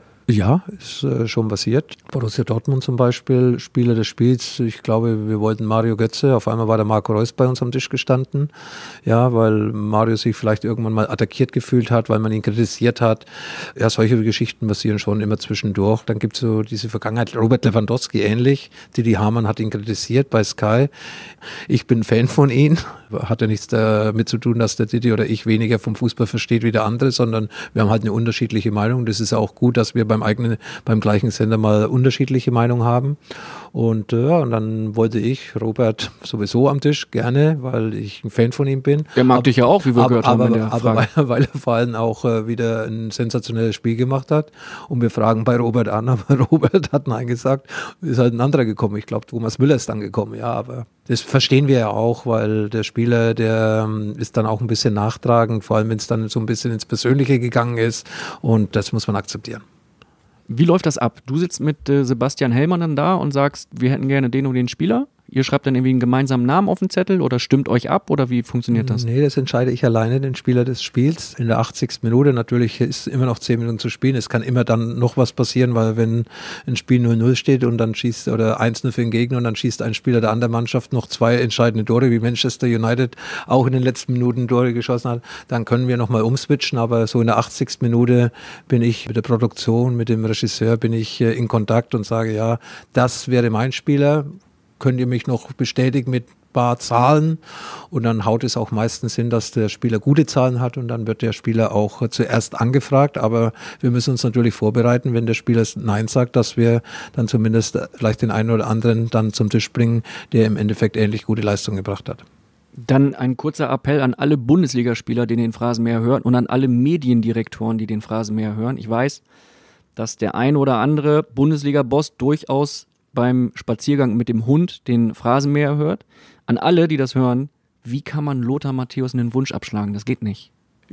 Ja, ist schon passiert. Borussia Dortmund zum Beispiel, Spieler des Spiels. Ich glaube, wir wollten Mario Götze. Auf einmal war der Marco Reus bei uns am Tisch gestanden. Ja, weil Mario sich vielleicht irgendwann mal attackiert gefühlt hat, weil man ihn kritisiert hat. Ja, solche Geschichten passieren schon immer zwischendurch. Dann gibt es so diese Vergangenheit. Robert Lewandowski ähnlich. Didi Hamann hat ihn kritisiert bei Sky. Ich bin Fan von ihm. Hat ja nichts damit zu tun, dass der Didi oder ich weniger vom Fußball versteht wie der andere, sondern wir haben halt eine unterschiedliche Meinung. Das ist auch gut, dass wir beim gleichen Sender mal unterschiedliche Meinungen haben. Und und dann wollte ich Robert sowieso am Tisch gerne, weil ich ein Fan von ihm bin. Der mag dich ja auch, wie wir gehört haben in der Frage. Aber weil er vor allem auch wieder ein sensationelles Spiel gemacht hat. Und wir fragen bei Robert an, aber Robert hat Nein gesagt. Ist halt ein anderer gekommen. Ich glaube, Thomas Müller ist dann gekommen. Ja, aber das verstehen wir ja auch, weil der Spieler, der ist dann auch ein bisschen nachtragend, vor allem wenn es dann so ein bisschen ins Persönliche gegangen ist. Und das muss man akzeptieren. Wie läuft das ab? Du sitzt mit Sebastian Hellmann dann da und sagst, wir hätten gerne den und den Spieler. Ihr schreibt dann irgendwie einen gemeinsamen Namen auf den Zettel oder stimmt euch ab oder wie funktioniert das? Nee, das entscheide ich alleine, den Spieler des Spiels. In der 80. Minute, natürlich ist immer noch 10 Minuten zu spielen. Es kann immer dann noch was passieren, weil wenn ein Spiel 0-0 steht und dann schießt oder 1-0 für den Gegner und dann schießt ein Spieler der anderen Mannschaft noch 2 entscheidende Tore, wie Manchester United auch in den letzten Minuten Tore geschossen hat, dann können wir nochmal umswitchen. Aber so in der 80. Minute bin ich mit der Produktion, mit dem Regisseur bin ich in Kontakt und sage, ja, das wäre mein Spieler. Könnt ihr mich noch bestätigen mit ein paar Zahlen? Und dann haut es auch meistens hin, dass der Spieler gute Zahlen hat und dann wird der Spieler auch zuerst angefragt. Aber wir müssen uns natürlich vorbereiten, wenn der Spieler Nein sagt, dass wir dann zumindest vielleicht den einen oder anderen dann zum Tisch bringen, der im Endeffekt ähnlich gute Leistung gebracht hat. Dann ein kurzer Appell an alle Bundesligaspieler, die den Phrasenmäher hören und an alle Mediendirektoren, die den Phrasenmäher hören. Ich weiß, dass der ein oder andere Bundesliga-Boss durchaus beim Spaziergang mit dem Hund den Phrasenmäher hört. An alle, die das hören, wie kann man Lothar Matthäus einen Wunsch abschlagen? Das geht nicht.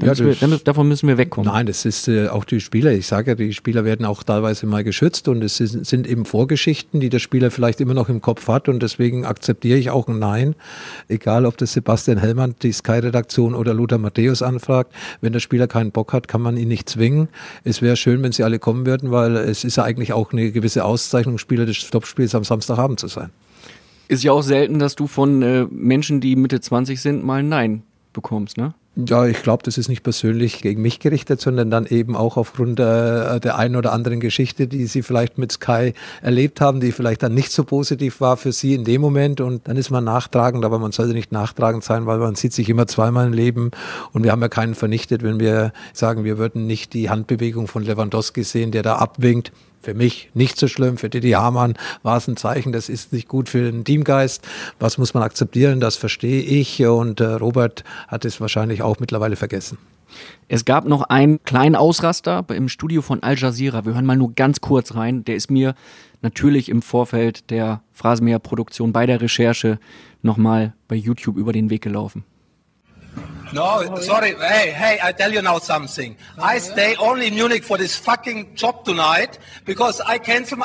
Davon müssen wir wegkommen. Nein, das ist auch die Spieler. Ich sage ja, die Spieler werden auch teilweise mal geschützt und es sind eben Vorgeschichten, die der Spieler vielleicht immer noch im Kopf hat und deswegen akzeptiere ich auch ein Nein. Egal, ob das Sebastian Hellmann, die Sky-Redaktion oder Lothar Matthäus anfragt. Wenn der Spieler keinen Bock hat, kann man ihn nicht zwingen. Es wäre schön, wenn sie alle kommen würden, weil es ist ja eigentlich auch eine gewisse Auszeichnung, Spieler des Topspiels am Samstagabend zu sein. Ist ja auch selten, dass du von Menschen, die Mitte 20 sind, mal ein Nein bekommst, ne? Ja, ich glaube, das ist nicht persönlich gegen mich gerichtet, sondern dann eben auch aufgrund der einen oder anderen Geschichte, die sie vielleicht mit Sky erlebt haben, die vielleicht dann nicht so positiv war für sie in dem Moment. Und dann ist man nachtragend, aber man sollte nicht nachtragend sein, weil man sieht sich immer zweimal im Leben. Und wir haben ja keinen vernichtet, wenn wir sagen, wir würden nicht die Handbewegung von Lewandowski sehen, der da abwinkt. Für mich nicht so schlimm, für Didi Hamann war es ein Zeichen, das ist nicht gut für den Teamgeist. Was muss man akzeptieren, das verstehe ich und Robert hat es wahrscheinlich auch mittlerweile vergessen. Es gab noch einen kleinen Ausraster im Studio von Al Jazeera. Wir hören mal nur ganz kurz rein. Der ist mir natürlich im Vorfeld der Phrasenmäher-Produktion bei der Recherche nochmal bei YouTube über den Weg gelaufen. No, sorry. Hey, I tell you now something. I stay only in Munich for this fucking job tonight because I cancel.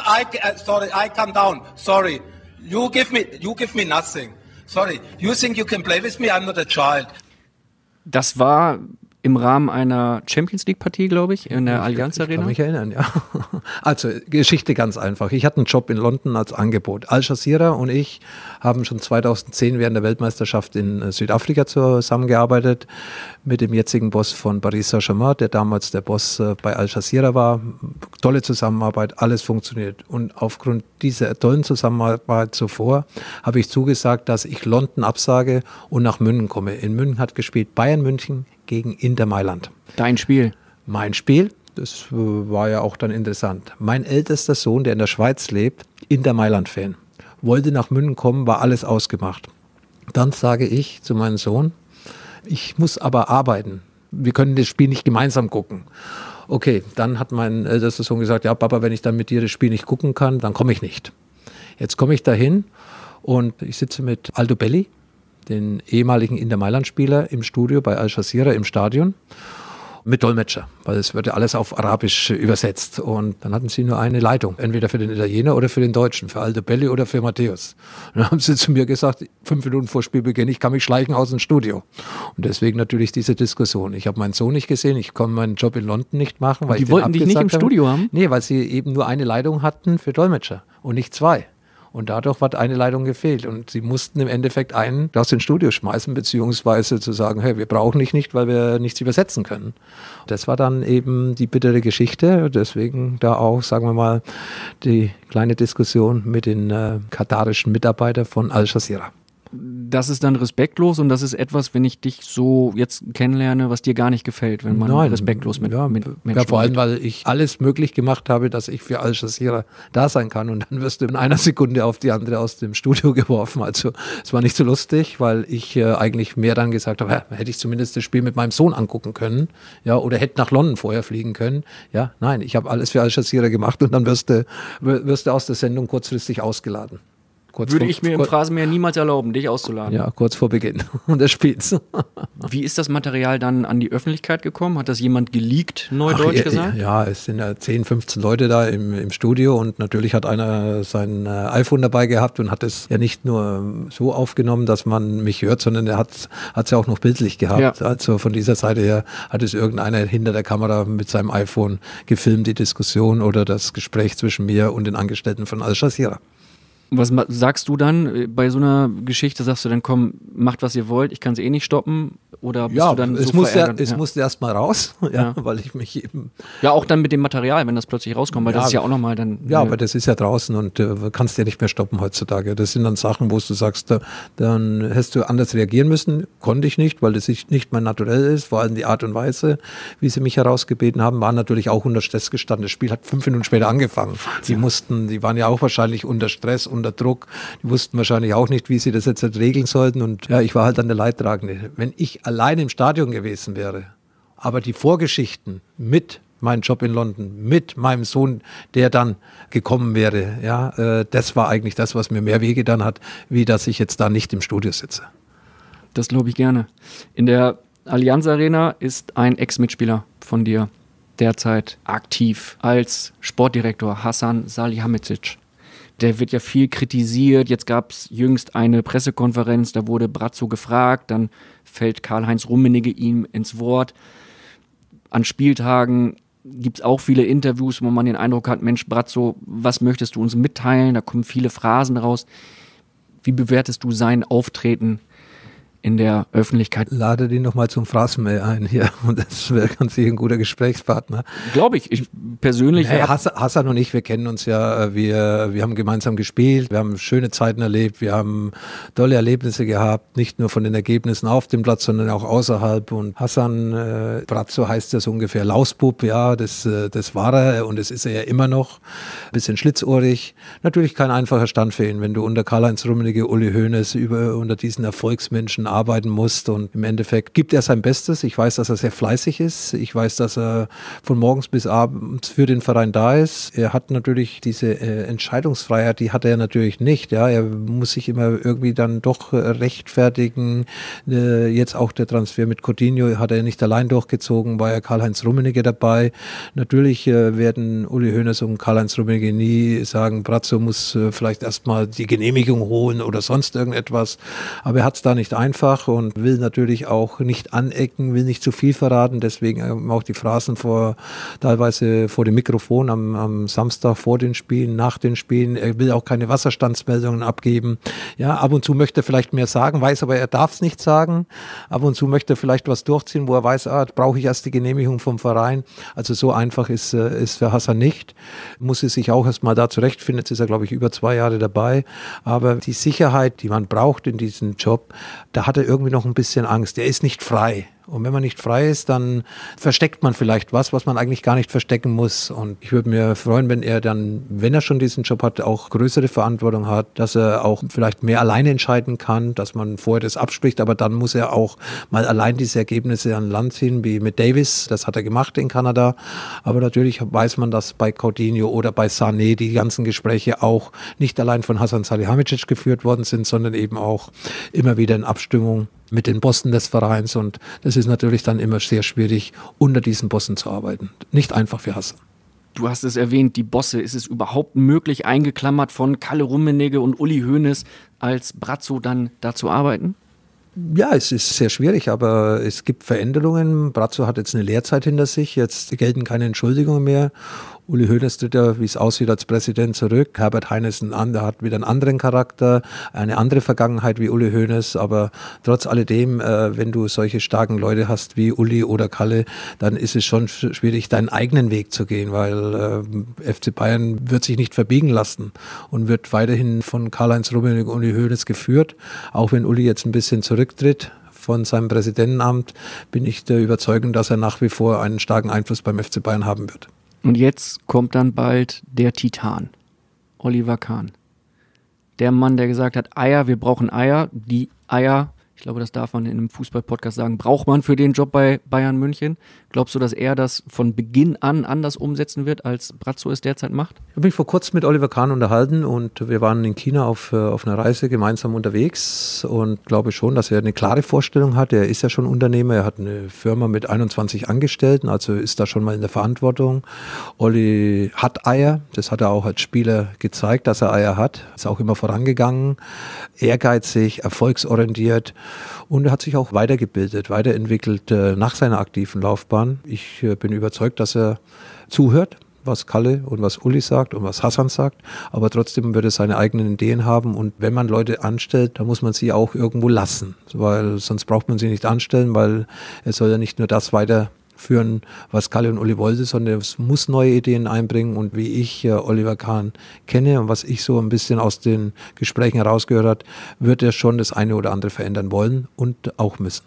I come down. Sorry. You give me nothing. Sorry. You think you can play with me? I'm not a child. Das war im Rahmen einer Champions-League-Partie, glaube ich, in der Allianz Arena. Ich kann mich erinnern, ja. Also, Geschichte ganz einfach. Ich hatte einen Job in London als Angebot. Al Jazeera und ich haben schon 2010 während der Weltmeisterschaft in Südafrika zusammengearbeitet mit dem jetzigen Boss von Paris Saint-Germain, der damals der Boss bei Al Jazeera war. Tolle Zusammenarbeit, alles funktioniert. Und aufgrund dieser tollen Zusammenarbeit zuvor habe ich zugesagt, dass ich London absage und nach München komme. In München hat gespielt Bayern München gegen Inter Mailand. Dein Spiel? Mein Spiel, das war ja auch dann interessant. Mein ältester Sohn, der in der Schweiz lebt, Inter Mailand-Fan, wollte nach München kommen, war alles ausgemacht. Dann sage ich zu meinem Sohn, ich muss aber arbeiten. Wir können das Spiel nicht gemeinsam gucken. Okay, dann hat mein ältester Sohn gesagt, ja Papa, wenn ich dann mit dir das Spiel nicht gucken kann, dann komme ich nicht. Jetzt komme ich dahin und ich sitze mit Aldo Belli, den ehemaligen Inter Mailand-Spieler, im Studio bei Al Jazeera im Stadion mit Dolmetscher, weil es wird ja alles auf Arabisch übersetzt. Und dann hatten sie nur eine Leitung, entweder für den Italiener oder für den Deutschen, für Aldo Belli oder für Matthäus. Und dann haben sie zu mir gesagt, 5 Minuten vor Spielbeginn, ich kann mich schleichen aus dem Studio. Und deswegen natürlich diese Diskussion. Ich habe meinen Sohn nicht gesehen, ich konnte meinen Job in London nicht machen. Weil die wollten dich nicht im Studio haben? Nee, weil sie eben nur eine Leitung hatten für Dolmetscher und nicht 2. Und dadurch hat eine Leitung gefehlt. Und sie mussten im Endeffekt einen aus dem Studio schmeißen, beziehungsweise zu sagen, hey, wir brauchen dich nicht, weil wir nichts übersetzen können. Das war dann eben die bittere Geschichte. Deswegen da auch, sagen wir mal, die kleine Diskussion mit den katarischen Mitarbeitern von Al Jazeera. Das ist dann respektlos und das ist etwas, wenn ich dich so jetzt kennenlerne, was dir gar nicht gefällt, wenn man respektlos mit Menschen Ja, vor allem, weil ich alles möglich gemacht habe, dass ich für Al Jazeera da sein kann und dann wirst du in einer Sekunde auf die andere aus dem Studio geworfen. Also es war nicht so lustig, weil ich eigentlich mehr dann gesagt habe, hätte ich zumindest das Spiel mit meinem Sohn angucken können, ja, oder hätte nach London vorher fliegen können. Ja, nein, ich habe alles für Al Jazeera gemacht und dann wirst du aus der Sendung kurzfristig ausgeladen. Würde ich mir im Phrasenmäher niemals erlauben, dich auszuladen. Ja, kurz vor Beginn des Spiels. Wie ist das Material dann an die Öffentlichkeit gekommen? Hat das jemand geleakt, neudeutsch gesagt? Ja, es sind ja 10, 15 Leute da im Studio und natürlich hat einer sein iPhone dabei gehabt und hat es ja nicht nur so aufgenommen, dass man mich hört, sondern er hat es ja auch noch bildlich gehabt. Ja. Also von dieser Seite her hat es irgendeiner hinter der Kamera mit seinem iPhone gefilmt, die Diskussion oder das Gespräch zwischen mir und den Angestellten von Al Jazeera. Was sagst du dann bei so einer Geschichte? Sagst du dann, komm, macht was ihr wollt, ich kann es eh nicht stoppen? Oder bist du dann so verärgert? Es musste erst mal raus, weil ich mich eben... Ja, auch dann mit dem Material, wenn das plötzlich rauskommt, weil das ist ja auch nochmal dann... Ja, aber das ist ja draußen und du kannst ja nicht mehr stoppen heutzutage. Das sind dann Sachen, wo du sagst, dann hättest du anders reagieren müssen. Konnte ich nicht, weil das nicht mein Naturell ist. Vor allem die Art und Weise, wie sie mich herausgebeten haben, waren natürlich auch unter Stress gestanden. Das Spiel hat 5 Minuten später angefangen. Die waren ja auch wahrscheinlich unter Stress, unter Druck. Die wussten wahrscheinlich auch nicht, wie sie das jetzt regeln sollten. Und ja, ich war halt dann der Leidtragende. Wenn ich allein im Stadion gewesen wäre, aber die Vorgeschichten mit meinem Job in London, mit meinem Sohn, der dann gekommen wäre, ja, das war eigentlich das, was mir mehr wehgetan hat, wie dass ich jetzt da nicht im Studio sitze. Das glaube ich gerne. In der Allianz Arena ist ein Ex-Mitspieler von dir derzeit aktiv als Sportdirektor, Hasan Salihamidzic. Der wird ja viel kritisiert. Jetzt gab es jüngst eine Pressekonferenz, da wurde Brazzo gefragt, dann fällt Karl-Heinz Rummenigge ihm ins Wort. An Spieltagen gibt es auch viele Interviews, wo man den Eindruck hat, Mensch Brazzo, was möchtest du uns mitteilen? Da kommen viele Phrasen raus. Wie bewertest du sein Auftreten in der Öffentlichkeit? Lade den nochmal zum Phrasenmäher ein hier und das wäre ganz sicher ein guter Gesprächspartner. Glaube ich. Ich persönlich... Hasan und ich, wir kennen uns ja, wir haben gemeinsam gespielt, wir haben schöne Zeiten erlebt, wir haben tolle Erlebnisse gehabt, nicht nur von den Ergebnissen auf dem Platz, sondern auch außerhalb. Und Hasan Brazzo heißt ja so ungefähr Lausbub, ja, das war er und das ist er ja immer noch. Ein bisschen schlitzohrig. Natürlich kein einfacher Stand für ihn, wenn du unter Karl-Heinz Rummenigge, Uli Hoeneß unter diesen Erfolgsmenschen arbeiten musst. Und im Endeffekt gibt er sein Bestes. Ich weiß, dass er sehr fleißig ist. Ich weiß, dass er von morgens bis abends für den Verein da ist. Er hat natürlich diese Entscheidungsfreiheit, die hat er natürlich nicht. Ja, er muss sich immer irgendwie dann doch rechtfertigen. Jetzt auch der Transfer mit Coutinho hat er nicht allein durchgezogen, war ja Karl-Heinz Rummenigge dabei. Natürlich werden Uli Hoeneß und Karl-Heinz Rummenigge nie sagen, Brazzo muss vielleicht erstmal die Genehmigung holen oder sonst irgendetwas. Aber er hat es da nicht einfach und will natürlich auch nicht anecken, will nicht zu viel verraten. Deswegen auch die Phrasen teilweise vor dem Mikrofon am Samstag vor den Spielen, nach den Spielen. Er will auch keine Wasserstandsmeldungen abgeben. Ja, ab und zu möchte er vielleicht mehr sagen, weiß aber, er darf es nicht sagen. Ab und zu möchte er vielleicht was durchziehen, wo er weiß, brauche ich erst die Genehmigung vom Verein. Also so einfach ist für Hassan nicht. Muss er sich auch erst mal da zurechtfinden. Jetzt ist er, glaube ich, über 2 Jahre dabei. Aber die Sicherheit, die man braucht in diesem Job, da hat er irgendwie noch ein bisschen Angst. Er ist nicht frei. Und wenn man nicht frei ist, dann versteckt man vielleicht was man eigentlich gar nicht verstecken muss. Und ich würde mir freuen, wenn er dann, wenn er schon diesen Job hat, auch größere Verantwortung hat, dass er auch vielleicht mehr alleine entscheiden kann, dass man vorher das abspricht, aber dann muss er auch mal allein diese Ergebnisse an Land ziehen, wie mit Davis. Das hat er gemacht in Kanada. Aber natürlich weiß man, dass bei Coutinho oder bei Sané die ganzen Gespräche auch nicht allein von Hasan Salihamidzic geführt worden sind, sondern eben auch immer wieder in Abstimmung mit den Bossen des Vereins, und das ist natürlich dann immer sehr schwierig, unter diesen Bossen zu arbeiten. Nicht einfach für Hassan. Du hast es erwähnt, die Bosse. Ist es überhaupt möglich, eingeklammert von Kalle Rummenigge und Uli Hoeneß, als Brazzo dann da zu arbeiten? Ja, es ist sehr schwierig, aber es gibt Veränderungen. Brazzo hat jetzt eine Lehrzeit hinter sich, jetzt gelten keine Entschuldigungen mehr. Uli Hoeneß tritt ja, wie es aussieht, als Präsident zurück. Herbert Heines hat wieder einen anderen Charakter, eine andere Vergangenheit wie Uli Hoeneß. Aber trotz alledem, wenn du solche starken Leute hast wie Uli oder Kalle, dann ist es schon schwierig, deinen eigenen Weg zu gehen, weil FC Bayern wird sich nicht verbiegen lassen und wird weiterhin von Karl-Heinz Rummenigge und Uli Hoeneß geführt. Auch wenn Uli jetzt ein bisschen zurücktritt von seinem Präsidentenamt, bin ich der Überzeugung, dass er nach wie vor einen starken Einfluss beim FC Bayern haben wird. Und jetzt kommt dann bald der Titan, Oliver Kahn. Der Mann, der gesagt hat, Eier, wir brauchen Eier. Die Eier, ich glaube, das darf man in einem Fußball-Podcast sagen, braucht man für den Job bei Bayern München. Glaubst du, dass er das von Beginn an anders umsetzen wird, als Brazzo es derzeit macht? Ich habe mich vor kurzem mit Oliver Kahn unterhalten und wir waren in China auf einer Reise gemeinsam unterwegs und glaube schon, dass er eine klare Vorstellung hat. Er ist ja schon Unternehmer, er hat eine Firma mit 21 Angestellten, also ist da schon mal in der Verantwortung. Olli hat Eier, das hat er auch als Spieler gezeigt, dass er Eier hat. Ist auch immer vorangegangen, ehrgeizig, erfolgsorientiert. Und er hat sich auch weitergebildet, weiterentwickelt nach seiner aktiven Laufbahn. Ich bin überzeugt, dass er zuhört, was Kalle und was Uli sagt und was Hassan sagt, aber trotzdem wird er seine eigenen Ideen haben, und wenn man Leute anstellt, dann muss man sie auch irgendwo lassen, weil sonst braucht man sie nicht anstellen, weil er soll ja nicht nur das weiterführen, was Kalle und Uli wollte, sondern es muss neue Ideen einbringen, und wie ich Oliver Kahn kenne und was ich so ein bisschen aus den Gesprächen herausgehört habe, wird er schon das eine oder andere verändern wollen und auch müssen,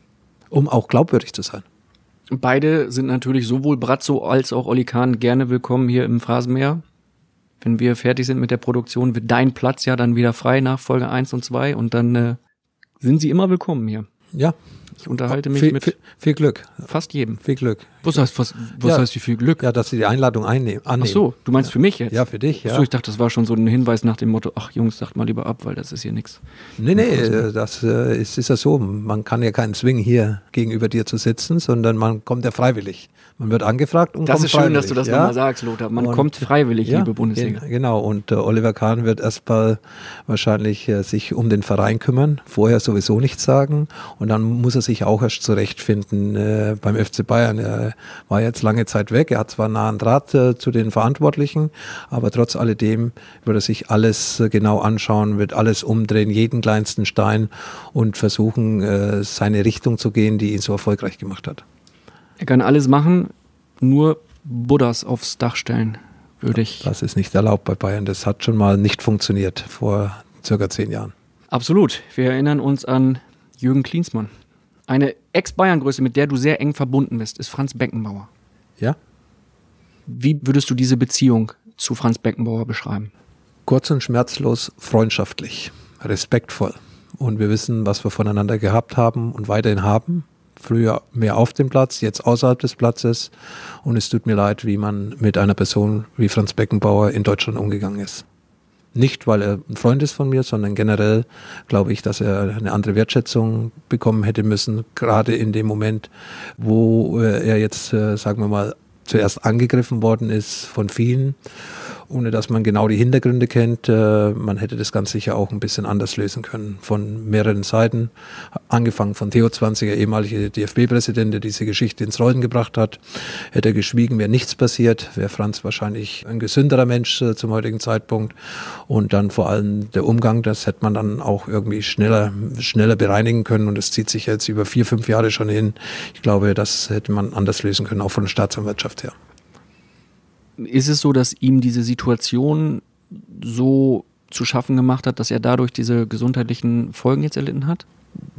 um auch glaubwürdig zu sein. Beide sind natürlich, sowohl Brazzo als auch Oli Kahn, gerne willkommen hier im Phrasenmäher. Wenn wir fertig sind mit der Produktion, wird dein Platz ja dann wieder frei nach Folge 1 und 2, und dann sind sie immer willkommen hier. Ja. Ich unterhalte mich mit viel Glück. Fast jedem. Viel Glück. Was heißt wie viel Glück? Ja, dass sie die Einladung annehmen. Ach so, du meinst für mich jetzt? Ja, für dich, ja. Ach so, ich dachte, das war schon so ein Hinweis nach dem Motto, ach Jungs, sagt mal lieber ab, weil das ist hier nichts. Nee, das ist ja so. Man kann ja keinen zwingen, hier gegenüber dir zu sitzen, sondern man kommt ja freiwillig. Man wird angefragt und das kommt ist schön, freiwillig. Dass du das nochmal sagst, Lothar. Man kommt freiwillig, liebe Bundesliga. Genau, und Oliver Kahn wird erstmal wahrscheinlich sich um den Verein kümmern, vorher sowieso nichts sagen, und dann muss er sich auch erst zurechtfinden beim FC Bayern. Er war jetzt lange Zeit weg, er hat zwar einen nahen Draht zu den Verantwortlichen, aber trotz alledem wird er sich alles genau anschauen, wird alles umdrehen, jeden kleinsten Stein, und versuchen, seine Richtung zu gehen, die ihn so erfolgreich gemacht hat. Er kann alles machen, nur Buddhas aufs Dach stellen, würde ich. Das ist nicht erlaubt bei Bayern. Das hat schon mal nicht funktioniert vor circa 10 Jahren. Absolut. Wir erinnern uns an Jürgen Klinsmann. Eine Ex-Bayern-Größe, mit der du sehr eng verbunden bist, ist Franz Beckenbauer. Ja. Wie würdest du diese Beziehung zu Franz Beckenbauer beschreiben? Kurz und schmerzlos, freundschaftlich, respektvoll. Und wir wissen, was wir voneinander gehabt haben und weiterhin haben. Früher mehr auf dem Platz, jetzt außerhalb des Platzes. Und es tut mir leid, wie man mit einer Person wie Franz Beckenbauer in Deutschland umgegangen ist. Nicht, weil er ein Freund ist von mir, sondern generell glaube ich, dass er eine andere Wertschätzung bekommen hätte müssen, gerade in dem Moment, wo er jetzt, sagen wir mal, zuerst angegriffen worden ist von vielen, ohne dass man genau die Hintergründe kennt. Man hätte das ganz sicher auch ein bisschen anders lösen können, von mehreren Seiten. Angefangen von Theo Zwanziger, ehemaliger DFB-Präsident, der diese Geschichte ins Rollen gebracht hat. Hätte er geschwiegen, wäre nichts passiert, wäre Franz wahrscheinlich ein gesünderer Mensch zum heutigen Zeitpunkt. Und dann vor allem der Umgang, das hätte man dann auch irgendwie schneller bereinigen können. Und das zieht sich jetzt über 4-5 Jahre schon hin. Ich glaube, das hätte man anders lösen können, auch von der Staatsanwaltschaft her. Ist es so, dass ihm diese Situation so zu schaffen gemacht hat, dass er dadurch diese gesundheitlichen Folgen jetzt erlitten hat?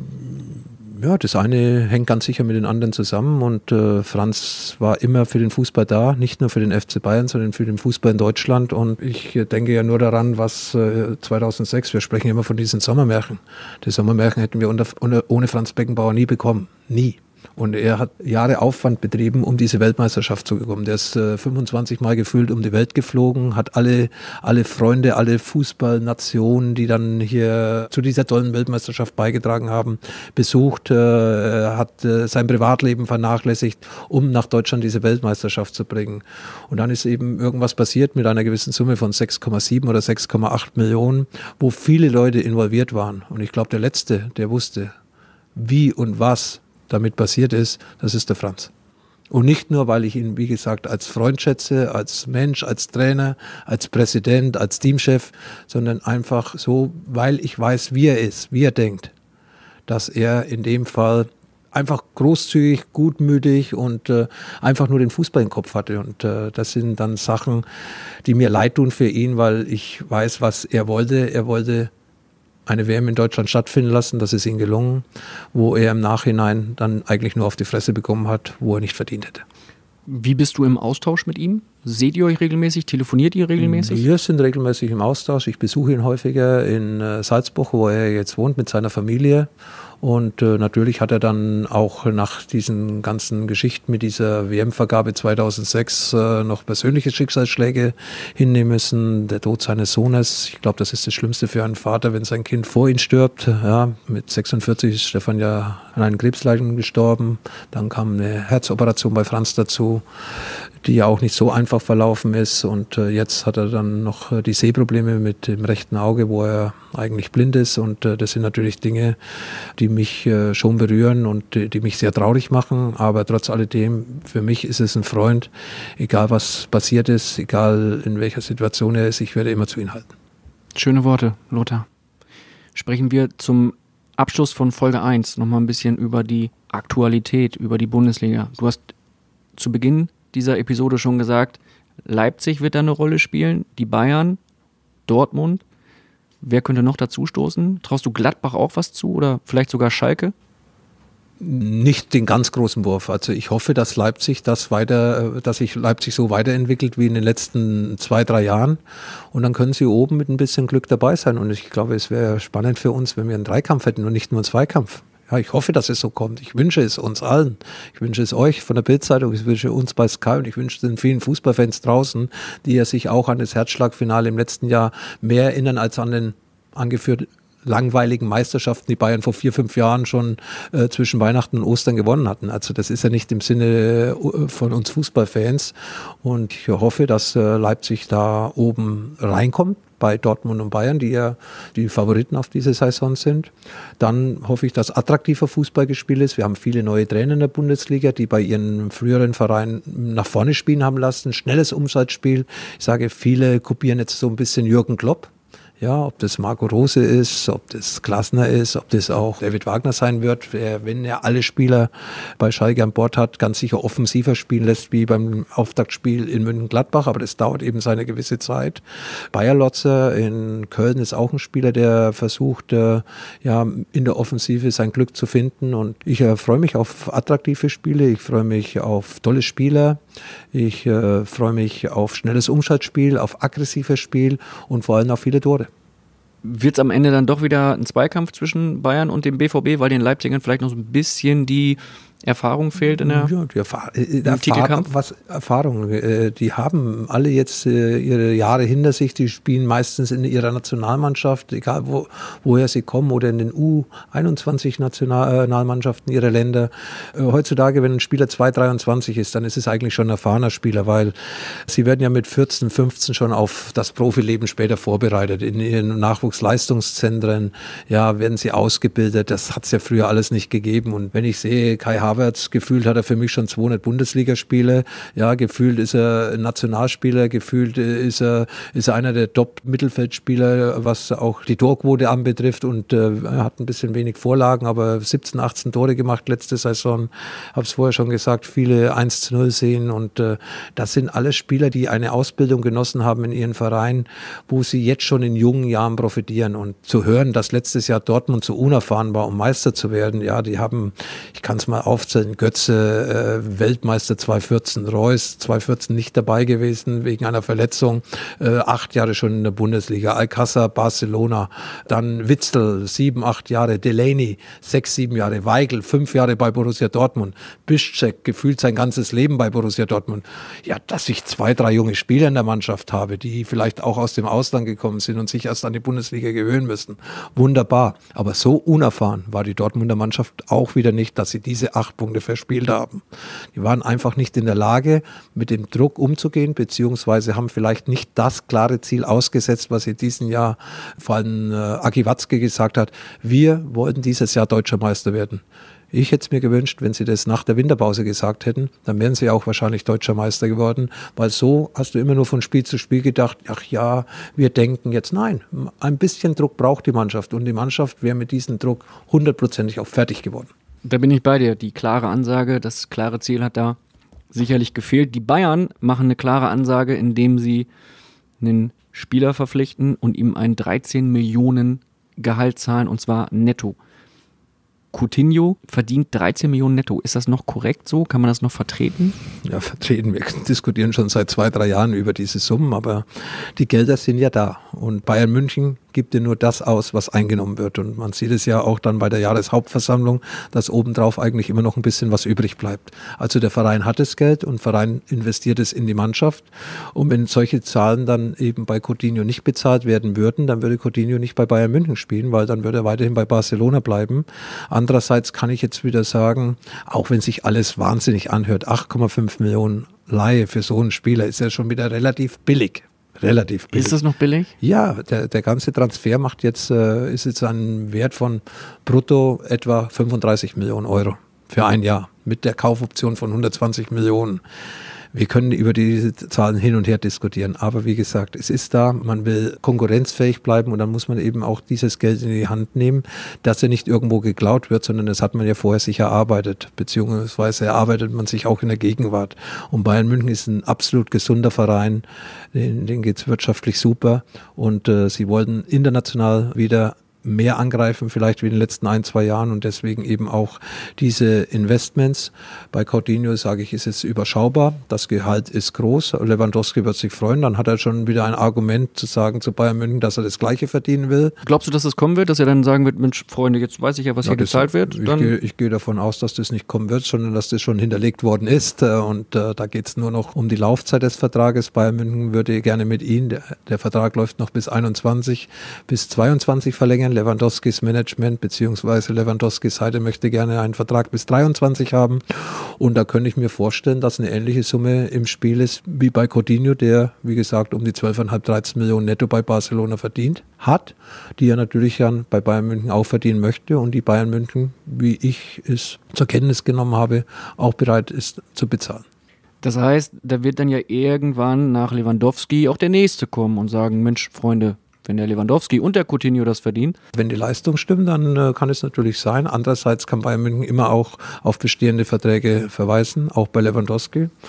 Ja, das eine hängt ganz sicher mit den anderen zusammen und Franz war immer für den Fußball da, nicht nur für den FC Bayern, sondern für den Fußball in Deutschland und ich denke ja nur daran, was 2006, wir sprechen immer von diesen Sommermärchen. Die Sommermärchen hätten wir ohne Franz Beckenbauer nie bekommen, nie. Und er hat Jahre Aufwand betrieben, um diese Weltmeisterschaft zu bekommen. Der ist 25 Mal gefühlt um die Welt geflogen, hat alle Freunde, alle Fußballnationen, die dann hier zu dieser tollen Weltmeisterschaft beigetragen haben, besucht, hat sein Privatleben vernachlässigt, um nach Deutschland diese Weltmeisterschaft zu bringen. Und dann ist eben irgendwas passiert mit einer gewissen Summe von 6,7 oder 6,8 Millionen, wo viele Leute involviert waren. Und ich glaube, der Letzte, der wusste, wie und was damit passiert ist, das ist der Franz. Und nicht nur, weil ich ihn, wie gesagt, als Freund schätze, als Mensch, als Trainer, als Präsident, als Teamchef, sondern einfach so, weil ich weiß, wie er ist, wie er denkt, dass er in dem Fall einfach großzügig, gutmütig und einfach nur den Fußball im Kopf hatte. Und das sind dann Sachen, die mir leid tun für ihn, weil ich weiß, was er wollte. Er wollte eine WM in Deutschland stattfinden lassen, das ist ihm gelungen, wo er im Nachhinein dann eigentlich nur auf die Fresse bekommen hat, wo er nicht verdient hätte. Wie bist du im Austausch mit ihm? Seht ihr euch regelmäßig? Telefoniert ihr regelmäßig? Wir sind regelmäßig im Austausch. Ich besuche ihn häufiger in Salzburg, wo er jetzt wohnt mit seiner Familie. Und natürlich hat er dann auch nach diesen ganzen Geschichten mit dieser WM-Vergabe 2006 noch persönliche Schicksalsschläge hinnehmen müssen. Der Tod seines Sohnes, ich glaube, das ist das Schlimmste für einen Vater, wenn sein Kind vor ihm stirbt. Ja, mit 46 ist Stefan ja an einem Krebsleiden gestorben. Dann kam eine Herzoperation bei Franz dazu, die ja auch nicht so einfach verlaufen ist. Und jetzt hat er dann noch die Sehprobleme mit dem rechten Auge, wo er eigentlich blind ist. Und das sind natürlich Dinge, die mich schon berühren und die mich sehr traurig machen. Aber trotz alledem, für mich ist es ein Freund, egal was passiert ist, egal in welcher Situation er ist, ich werde immer zu ihm halten. Schöne Worte, Lothar. Sprechen wir zum Abschluss von Folge 1 nochmal ein bisschen über die Aktualität, über die Bundesliga. Du hast zu Beginn dieser Episode schon gesagt, Leipzig wird da eine Rolle spielen, die Bayern, Dortmund. Wer könnte noch dazu stoßen? Traust du Gladbach auch was zu oder vielleicht sogar Schalke? Nicht den ganz großen Wurf. Also ich hoffe, dass sich Leipzig so weiterentwickelt wie in den letzten 2-3 Jahren. Und dann können sie oben mit ein bisschen Glück dabei sein. Und ich glaube, es wäre spannend für uns, wenn wir einen Dreikampf hätten und nicht nur einen Zweikampf. Ja, ich hoffe, dass es so kommt. Ich wünsche es uns allen. Ich wünsche es euch von der Bild-Zeitung, ich wünsche uns bei Sky und ich wünsche den vielen Fußballfans draußen, die ja sich auch an das Herzschlagfinale im letzten Jahr mehr erinnern als an den angeführten langweiligen Meisterschaften, die Bayern vor 4-5 Jahren schon zwischen Weihnachten und Ostern gewonnen hatten. Also das ist ja nicht im Sinne von uns Fußballfans. Und ich hoffe, dass Leipzig da oben reinkommt bei Dortmund und Bayern, die ja die Favoriten auf diese Saison sind. Dann hoffe ich, dass attraktiver Fußball gespielt ist. Wir haben viele neue Trainer in der Bundesliga, die bei ihren früheren Vereinen nach vorne spielen haben lassen. Schnelles Umschaltspiel. Ich sage, viele kopieren jetzt so ein bisschen Jürgen Klopp. Ja, ob das Marco Rose ist, ob das Glasner ist, ob das auch David Wagner sein wird, wenn er alle Spieler bei Schalke an Bord hat, ganz sicher offensiver spielen lässt, wie beim Auftaktspiel in Mönchengladbach, aber das dauert eben seine gewisse Zeit. Bayer Lotzer in Köln ist auch ein Spieler, der versucht, in der Offensive sein Glück zu finden, und ich freue mich auf attraktive Spiele, ich freue mich auf tolle Spieler, ich freue mich auf schnelles Umschaltspiel, auf aggressives Spiel und vor allem auf viele Tore. Wird es am Ende dann doch wieder ein Zweikampf zwischen Bayern und dem BVB, weil den Leipzigern vielleicht noch so ein bisschen die Erfahrung fehlt in der Titelkampf? Erfahrung? Die haben alle jetzt ihre Jahre hinter sich, die spielen meistens in ihrer Nationalmannschaft, egal woher sie kommen, oder in den U21-Nationalmannschaften ihrer Länder. Heutzutage, wenn ein Spieler 2,23 ist, dann ist es eigentlich schon ein erfahrener Spieler, weil sie werden ja mit 14, 15 schon auf das Profileben später vorbereitet. In ihren Nachwuchsleistungszentren werden sie ausgebildet. Das hat es ja früher alles nicht gegeben. Und wenn ich sehe, Kai Havertz, gefühlt hat er für mich schon 200 Bundesligaspiele. Ja, gefühlt ist er ein Nationalspieler, gefühlt ist er einer der Top-Mittelfeldspieler, was auch die Torquote anbetrifft, und er hat ein bisschen wenig Vorlagen, aber 17, 18 Tore gemacht letzte Saison. Habe es vorher schon gesagt, viele 1:0 sehen, und das sind alles Spieler, die eine Ausbildung genossen haben in ihren Vereinen, wo sie jetzt schon in jungen Jahren profitieren. Und zu hören, dass letztes Jahr Dortmund so unerfahren war, um Meister zu werden, die haben, ich kann es mal aufzählen, Götze, Weltmeister 2014, Reus 2014 nicht dabei gewesen wegen einer Verletzung, 8 Jahre schon in der Bundesliga, Alcázar, Barcelona, dann Witsel, 7, 8 Jahre, Delaney, 6, 7 Jahre, Weigl, 5 Jahre bei Borussia Dortmund, Bišček, gefühlt sein ganzes Leben bei Borussia Dortmund. Ja, dass ich 2, 3 junge Spieler in der Mannschaft habe, die vielleicht auch aus dem Ausland gekommen sind und sich erst an die Bundesliga gewöhnen müssen. Wunderbar. Aber so unerfahren war die Dortmunder Mannschaft auch wieder nicht, dass sie diese 8 Punkte verspielt haben. Die waren einfach nicht in der Lage, mit dem Druck umzugehen, beziehungsweise haben vielleicht nicht das klare Ziel ausgesetzt, was in diesem Jahr vor allem Aki Watzke gesagt hat: Wir wollten dieses Jahr Deutscher Meister werden. Ich hätte es mir gewünscht, wenn sie das nach der Winterpause gesagt hätten, dann wären sie auch wahrscheinlich Deutscher Meister geworden, weil so hast du immer nur von Spiel zu Spiel gedacht, ach ja, wir denken jetzt. Nein, ein bisschen Druck braucht die Mannschaft, und die Mannschaft wäre mit diesem Druck 100%ig auch fertig geworden. Da bin ich bei dir. Die klare Ansage, das klare Ziel hat da sicherlich gefehlt. Die Bayern machen eine klare Ansage, indem sie einen Spieler verpflichten und ihm einen 13 Millionen Gehalt zahlen, und zwar netto. Coutinho verdient 13 Millionen netto. Ist das noch korrekt so? Kann man das noch vertreten? Ja, vertreten. Wir diskutieren schon seit 2, 3 Jahren über diese Summen, aber die Gelder sind ja da. Und Bayern München gibt ja nur das aus, was eingenommen wird. Und man sieht es ja auch dann bei der Jahreshauptversammlung, dass obendrauf eigentlich immer noch ein bisschen was übrig bleibt. Also der Verein hat das Geld und der Verein investiert es in die Mannschaft. Und wenn solche Zahlen dann eben bei Coutinho nicht bezahlt werden würden, dann würde Coutinho nicht bei Bayern München spielen, weil dann würde er weiterhin bei Barcelona bleiben. Andererseits kann ich jetzt wieder sagen, auch wenn sich alles wahnsinnig anhört, 8,5 Millionen Leihe für so einen Spieler ist ja schon wieder relativ billig. Ist das noch billig? Ja, der ganze Transfer ist jetzt ein Wert von brutto etwa 35 Millionen Euro für ein Jahr mit der Kaufoption von 120 Millionen. Wir können über diese Zahlen hin und her diskutieren, aber wie gesagt, es ist da, man will konkurrenzfähig bleiben, und dann muss man eben auch dieses Geld in die Hand nehmen, dass er nicht irgendwo geklaut wird, sondern das hat man ja vorher sich erarbeitet, beziehungsweise erarbeitet man sich auch in der Gegenwart. Und Bayern München ist ein absolut gesunder Verein, denen geht es wirtschaftlich super, und sie wollten international wieder mehr angreifen, vielleicht wie in den letzten 1, 2 Jahren, und deswegen eben auch diese Investments. Bei Coutinho, sage ich, ist es überschaubar. Das Gehalt ist groß. Lewandowski wird sich freuen. Dann hat er schon wieder ein Argument zu sagen zu Bayern München, dass er das Gleiche verdienen will. Glaubst du, dass das kommen wird, dass er dann sagen wird, Mensch, Freunde, jetzt weiß ich ja, was hier gezahlt wird? Ich gehe davon aus, dass das nicht kommen wird, sondern dass das schon hinterlegt worden ist. Und da geht es nur noch um die Laufzeit des Vertrages. Bayern München würde gerne mit ihm, der Vertrag läuft noch bis 21, bis 22 verlängern. Lewandowskis Management bzw. Lewandowskis Seite möchte gerne einen Vertrag bis 23 haben, und da könnte ich mir vorstellen, dass eine ähnliche Summe im Spiel ist wie bei Coutinho, der, wie gesagt, um die 12,5, 13 Millionen netto bei Barcelona verdient hat, die er natürlich dann bei Bayern München auch verdienen möchte, und die Bayern München, wie ich es zur Kenntnis genommen habe, auch bereit ist zu bezahlen. Das heißt, da wird dann ja irgendwann nach Lewandowski auch der Nächste kommen und sagen, Mensch, Freunde, wenn der Lewandowski und der Coutinho das verdienen. Wenn die Leistung stimmt, dann kann es natürlich sein. Andererseits kann Bayern München immer auch auf bestehende Verträge verweisen, auch bei Lewandowski.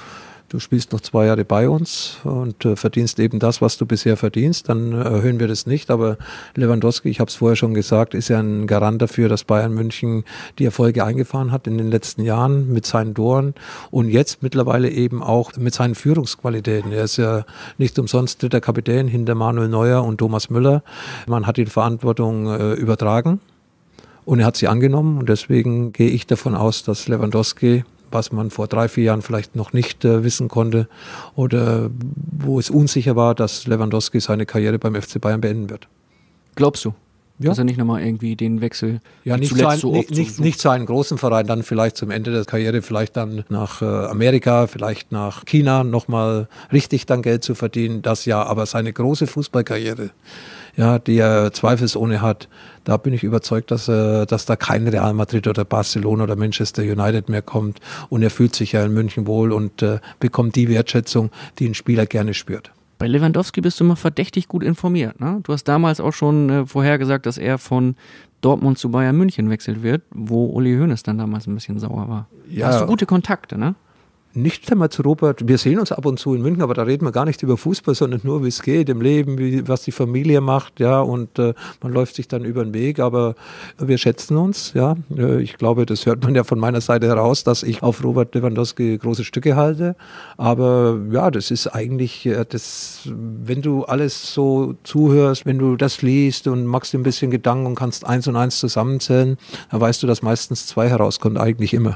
du spielst noch 2 Jahre bei uns und verdienst eben das, was du bisher verdienst, dann erhöhen wir das nicht. Aber Lewandowski, ich habe es vorher schon gesagt, ist ja ein Garant dafür, dass Bayern München die Erfolge eingefahren hat in den letzten Jahren mit seinen Toren und jetzt mittlerweile eben auch mit seinen Führungsqualitäten. Er ist ja nicht umsonst dritter Kapitän hinter Manuel Neuer und Thomas Müller. Man hat die Verantwortung übertragen und er hat sie angenommen und deswegen gehe ich davon aus, dass Lewandowski, was man vor 3-4 Jahren vielleicht noch nicht wissen konnte oder wo es unsicher war, dass Lewandowski seine Karriere beim FC Bayern beenden wird. Glaubst du? Ja. Dass er nicht nochmal irgendwie den Wechsel nicht zu einem großen Verein, dann vielleicht zum Ende der Karriere, vielleicht dann nach Amerika, vielleicht nach China nochmal richtig dann Geld zu verdienen, das ja, aber seine große Fußballkarriere, ja, die er zweifelsohne hat, da bin ich überzeugt, dass da kein Real Madrid oder Barcelona oder Manchester United mehr kommt und er fühlt sich ja in München wohl und bekommt die Wertschätzung, die ein Spieler gerne spürt. Bei Lewandowski bist du immer verdächtig gut informiert, ne? Du hast damals auch schon vorhergesagt, dass er von Dortmund zu Bayern München wechselt wird, wo Uli Hoeneß dann damals ein bisschen sauer war. Ja. Da hast du gute Kontakte, ne? Nicht einmal zu Robert, wir sehen uns ab und zu in München, aber da reden wir gar nicht über Fußball, sondern nur, wie es geht im Leben, was die Familie macht, ja, und man läuft sich dann über den Weg, aber wir schätzen uns, ja. Ich glaube, das hört man ja von meiner Seite heraus, dass ich auf Robert Lewandowski große Stücke halte, aber ja, das ist eigentlich, wenn du alles so zuhörst, wenn du das liest und machst dir ein bisschen Gedanken und kannst 1 und 1 zusammenzählen, dann weißt du, dass meistens 2 herauskommt, eigentlich immer.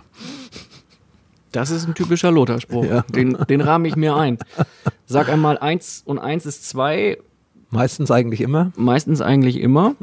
Das ist ein typischer Lothar-Spruch. Ja. Den rahme ich mir ein. Sag einmal, 1 und 1 ist 2. Meistens eigentlich immer. Meistens eigentlich immer.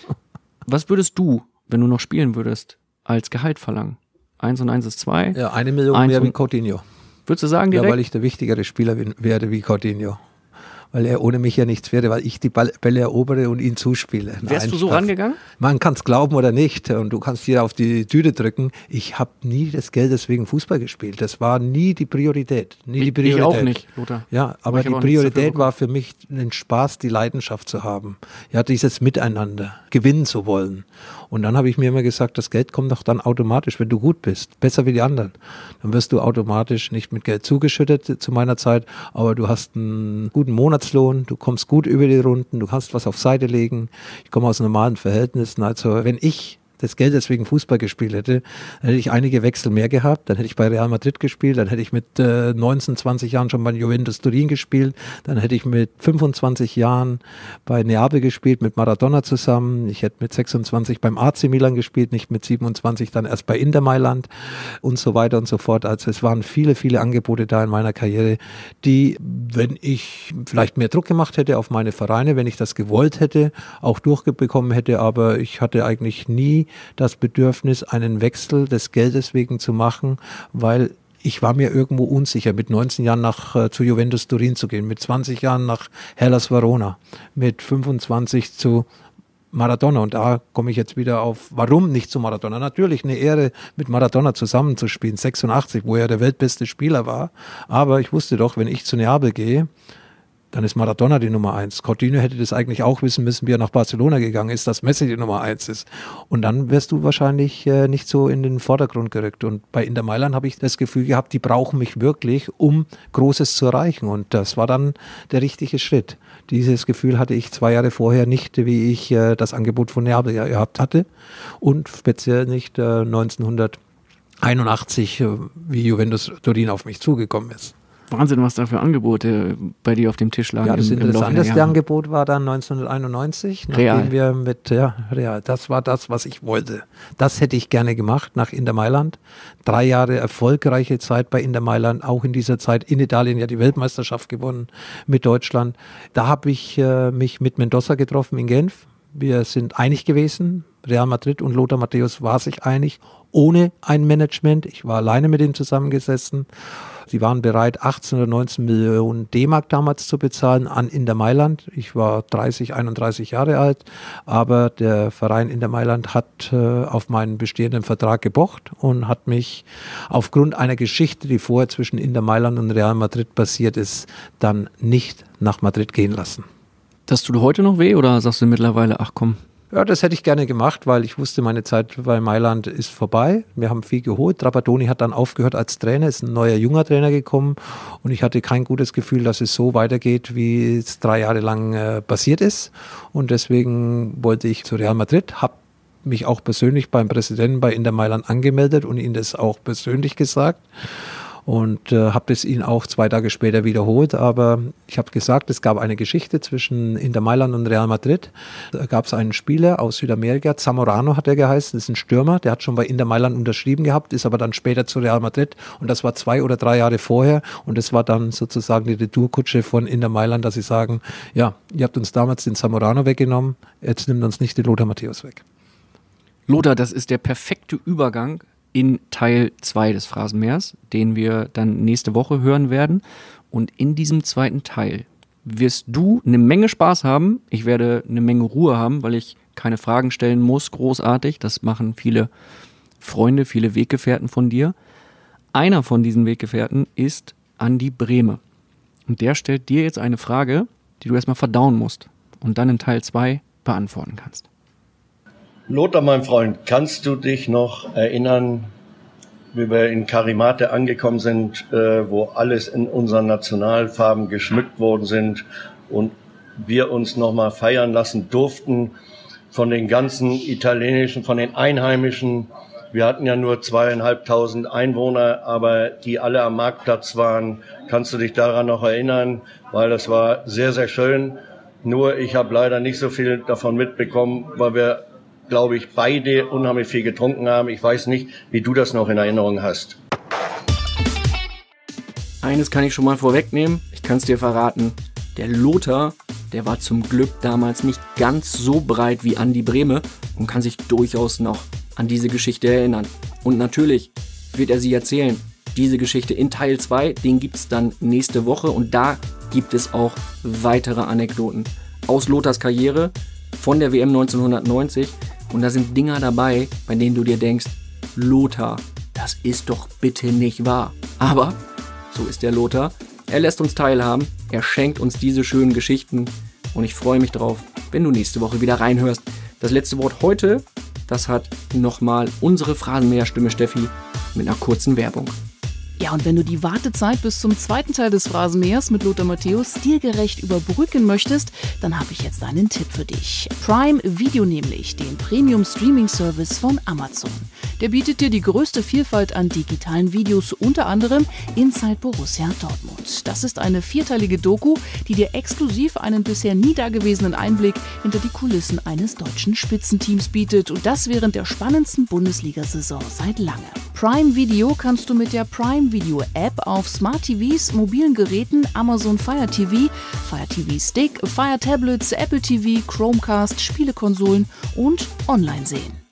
Was würdest du, wenn du noch spielen würdest, als Gehalt verlangen? 1 und 1 ist 2. Ja, 1 Million mehr wie Coutinho. Würdest du sagen direkt? Ja, weil ich der wichtigere Spieler werde wie Coutinho. Weil er ohne mich ja nichts wäre, weil ich die Bälle erobere und ihn zuspiele. Wärst du so rangegangen? Man kann es glauben oder nicht und du kannst hier auf die Tüte drücken. Ich habe nie das Geld deswegen Fußball gespielt. Das war nie die Priorität. Ich auch nicht, Lothar. Ja, aber die Priorität war für mich den Spaß, die Leidenschaft zu haben. Ja, dieses Miteinander, gewinnen zu wollen. Und dann habe ich mir immer gesagt, das Geld kommt doch dann automatisch, wenn du gut bist, besser wie die anderen. Dann wirst du automatisch nicht mit Geld zugeschüttet zu meiner Zeit, aber du hast einen guten Monatslohn, du kommst gut über die Runden, du kannst was auf Seite legen. Ich komme aus normalen Verhältnissen. Also wenn ich das Geld deswegen Fußball gespielt hätte, dann hätte ich einige Wechsel mehr gehabt, dann hätte ich bei Real Madrid gespielt, dann hätte ich mit 19, 20 Jahren schon bei Juventus Turin gespielt, dann hätte ich mit 25 Jahren bei Neapel gespielt, mit Maradona zusammen, ich hätte mit 26 beim AC Milan gespielt, nicht mit 27 dann erst bei Inter Mailand und so weiter und so fort. Also es waren viele, viele Angebote da in meiner Karriere, die, wenn ich vielleicht mehr Druck gemacht hätte auf meine Vereine, wenn ich das gewollt hätte, auch durchbekommen hätte, aber ich hatte eigentlich nie das Bedürfnis, einen Wechsel des Geldes wegen zu machen, weil ich war mir irgendwo unsicher, mit 19 Jahren zu Juventus Turin zu gehen, mit 20 Jahren nach Hellas Verona, mit 25 zu Maradona. Und da komme ich jetzt wieder auf, warum nicht zu Maradona? Natürlich eine Ehre, mit Maradona zusammenzuspielen, 86, wo er der weltbeste Spieler war. Aber ich wusste doch, wenn ich zu Neapel gehe, dann ist Maradona die Nummer 1. Coutinho hätte das eigentlich auch wissen müssen, wie er nach Barcelona gegangen ist, dass Messi die Nummer 1 ist. Und dann wärst du wahrscheinlich nicht so in den Vordergrund gerückt. Und bei Inter Mailand habe ich das Gefühl gehabt, die brauchen mich wirklich, um Großes zu erreichen. Und das war dann der richtige Schritt. Dieses Gefühl hatte ich 2 Jahre vorher nicht, wie ich das Angebot von Neapel gehabt hatte. Und speziell nicht 1981, wie Juventus Turin auf mich zugekommen ist. Wahnsinn, was da für Angebote bei dir auf dem Tisch lagen. Ja, das interessanteste Angebot war dann 1991, nachdem wir mit Real, das war das, was ich wollte. Das hätte ich gerne gemacht nach Inter Mailand. 3 Jahre erfolgreiche Zeit bei Inter Mailand, auch in dieser Zeit in Italien ja die Weltmeisterschaft gewonnen mit Deutschland. Da habe ich mich mit Mendoza getroffen in Genf. Wir sind einig gewesen. Real Madrid und Lothar Matthäus war sich einig, ohne ein Management. Ich war alleine mit ihm zusammengesessen. Sie waren bereit, 18 oder 19 Millionen D-Mark damals zu bezahlen an Inter Mailand. Ich war 31 Jahre alt, aber der Verein Inter Mailand hat auf meinen bestehenden Vertrag gepocht und hat mich aufgrund einer Geschichte, die vorher zwischen Inter Mailand und Real Madrid passiert ist, dann nicht nach Madrid gehen lassen. Das tut heute noch weh oder sagst du mittlerweile, ach komm? Ja, das hätte ich gerne gemacht, weil ich wusste, meine Zeit bei Mailand ist vorbei. Wir haben viel geholt. Trapattoni hat dann aufgehört als Trainer, ist ein neuer, junger Trainer gekommen und ich hatte kein gutes Gefühl, dass es so weitergeht, wie es 3 Jahre lang passiert ist. Und deswegen wollte ich zu Real Madrid, habe mich auch persönlich beim Präsidenten bei Inter Mailand angemeldet und ihm das auch persönlich gesagt. Und habe es ihn auch 2 Tage später wiederholt. Aber ich habe gesagt, es gab eine Geschichte zwischen Inter Mailand und Real Madrid. Da gab es einen Spieler aus Südamerika, Zamorano hat er geheißen, das ist ein Stürmer, der hat schon bei Inter Mailand unterschrieben gehabt, ist aber dann später zu Real Madrid. Und das war 2 oder 3 Jahre vorher. Und das war dann sozusagen die Retourkutsche von Inter Mailand, dass sie sagen, ja, ihr habt uns damals den Zamorano weggenommen, jetzt nimmt uns nicht den Lothar Matthäus weg. Lothar, das ist der perfekte Übergang in Teil 2 des Phrasenmähers, den wir dann nächste Woche hören werden. Und in diesem zweiten Teil wirst du eine Menge Spaß haben. Ich werde eine Menge Ruhe haben, weil ich keine Fragen stellen muss, großartig. Das machen viele Freunde, viele Weggefährten von dir. Einer von diesen Weggefährten ist Andi Brehme. Und der stellt dir jetzt eine Frage, die du erstmal verdauen musst und dann in Teil 2 beantworten kannst. Lothar, mein Freund, kannst du dich noch erinnern, wie wir in Karimate angekommen sind, wo alles in unseren Nationalfarben geschmückt worden sind und wir uns nochmal feiern lassen durften von den ganzen italienischen, von den Einheimischen. Wir hatten ja nur 2.500 Einwohner, aber die alle am Marktplatz waren. Kannst du dich daran noch erinnern? Weil das war sehr, sehr schön. Nur ich habe leider nicht so viel davon mitbekommen, weil wir, glaube ich, beide unheimlich viel getrunken haben. Ich weiß nicht, wie du das noch in Erinnerung hast. Eines kann ich schon mal vorwegnehmen. Ich kann es dir verraten. Der Lothar, der war zum Glück damals nicht ganz so breit wie Andi Brehme und kann sich durchaus noch an diese Geschichte erinnern. Und natürlich wird er sie erzählen. Diese Geschichte in Teil 2, den gibt es dann nächste Woche und da gibt es auch weitere Anekdoten aus Lothars Karriere von der WM 1990. Und da sind Dinger dabei, bei denen du dir denkst, Lothar, das ist doch bitte nicht wahr. Aber so ist der Lothar. Er lässt uns teilhaben, er schenkt uns diese schönen Geschichten und ich freue mich drauf, wenn du nächste Woche wieder reinhörst. Das letzte Wort heute, das hat nochmal unsere Phrasenmäher-Stimme Steffi mit einer kurzen Werbung. Ja, und wenn du die Wartezeit bis zum zweiten Teil des Phrasenmähers mit Lothar Matthäus stilgerecht überbrücken möchtest, dann habe ich jetzt einen Tipp für dich. Prime Video nämlich, den Premium-Streaming-Service von Amazon. Der bietet dir die größte Vielfalt an digitalen Videos, unter anderem Inside Borussia Dortmund. Das ist eine 4-teilige Doku, die dir exklusiv einen bisher nie dagewesenen Einblick hinter die Kulissen eines deutschen Spitzenteams bietet. Und das während der spannendsten Bundesliga-Saison seit langem. Prime Video kannst du mit der Prime Video App auf Smart TVs, mobilen Geräten, Amazon Fire TV, Fire TV Stick, Fire Tablets, Apple TV, Chromecast, Spielekonsolen und online sehen.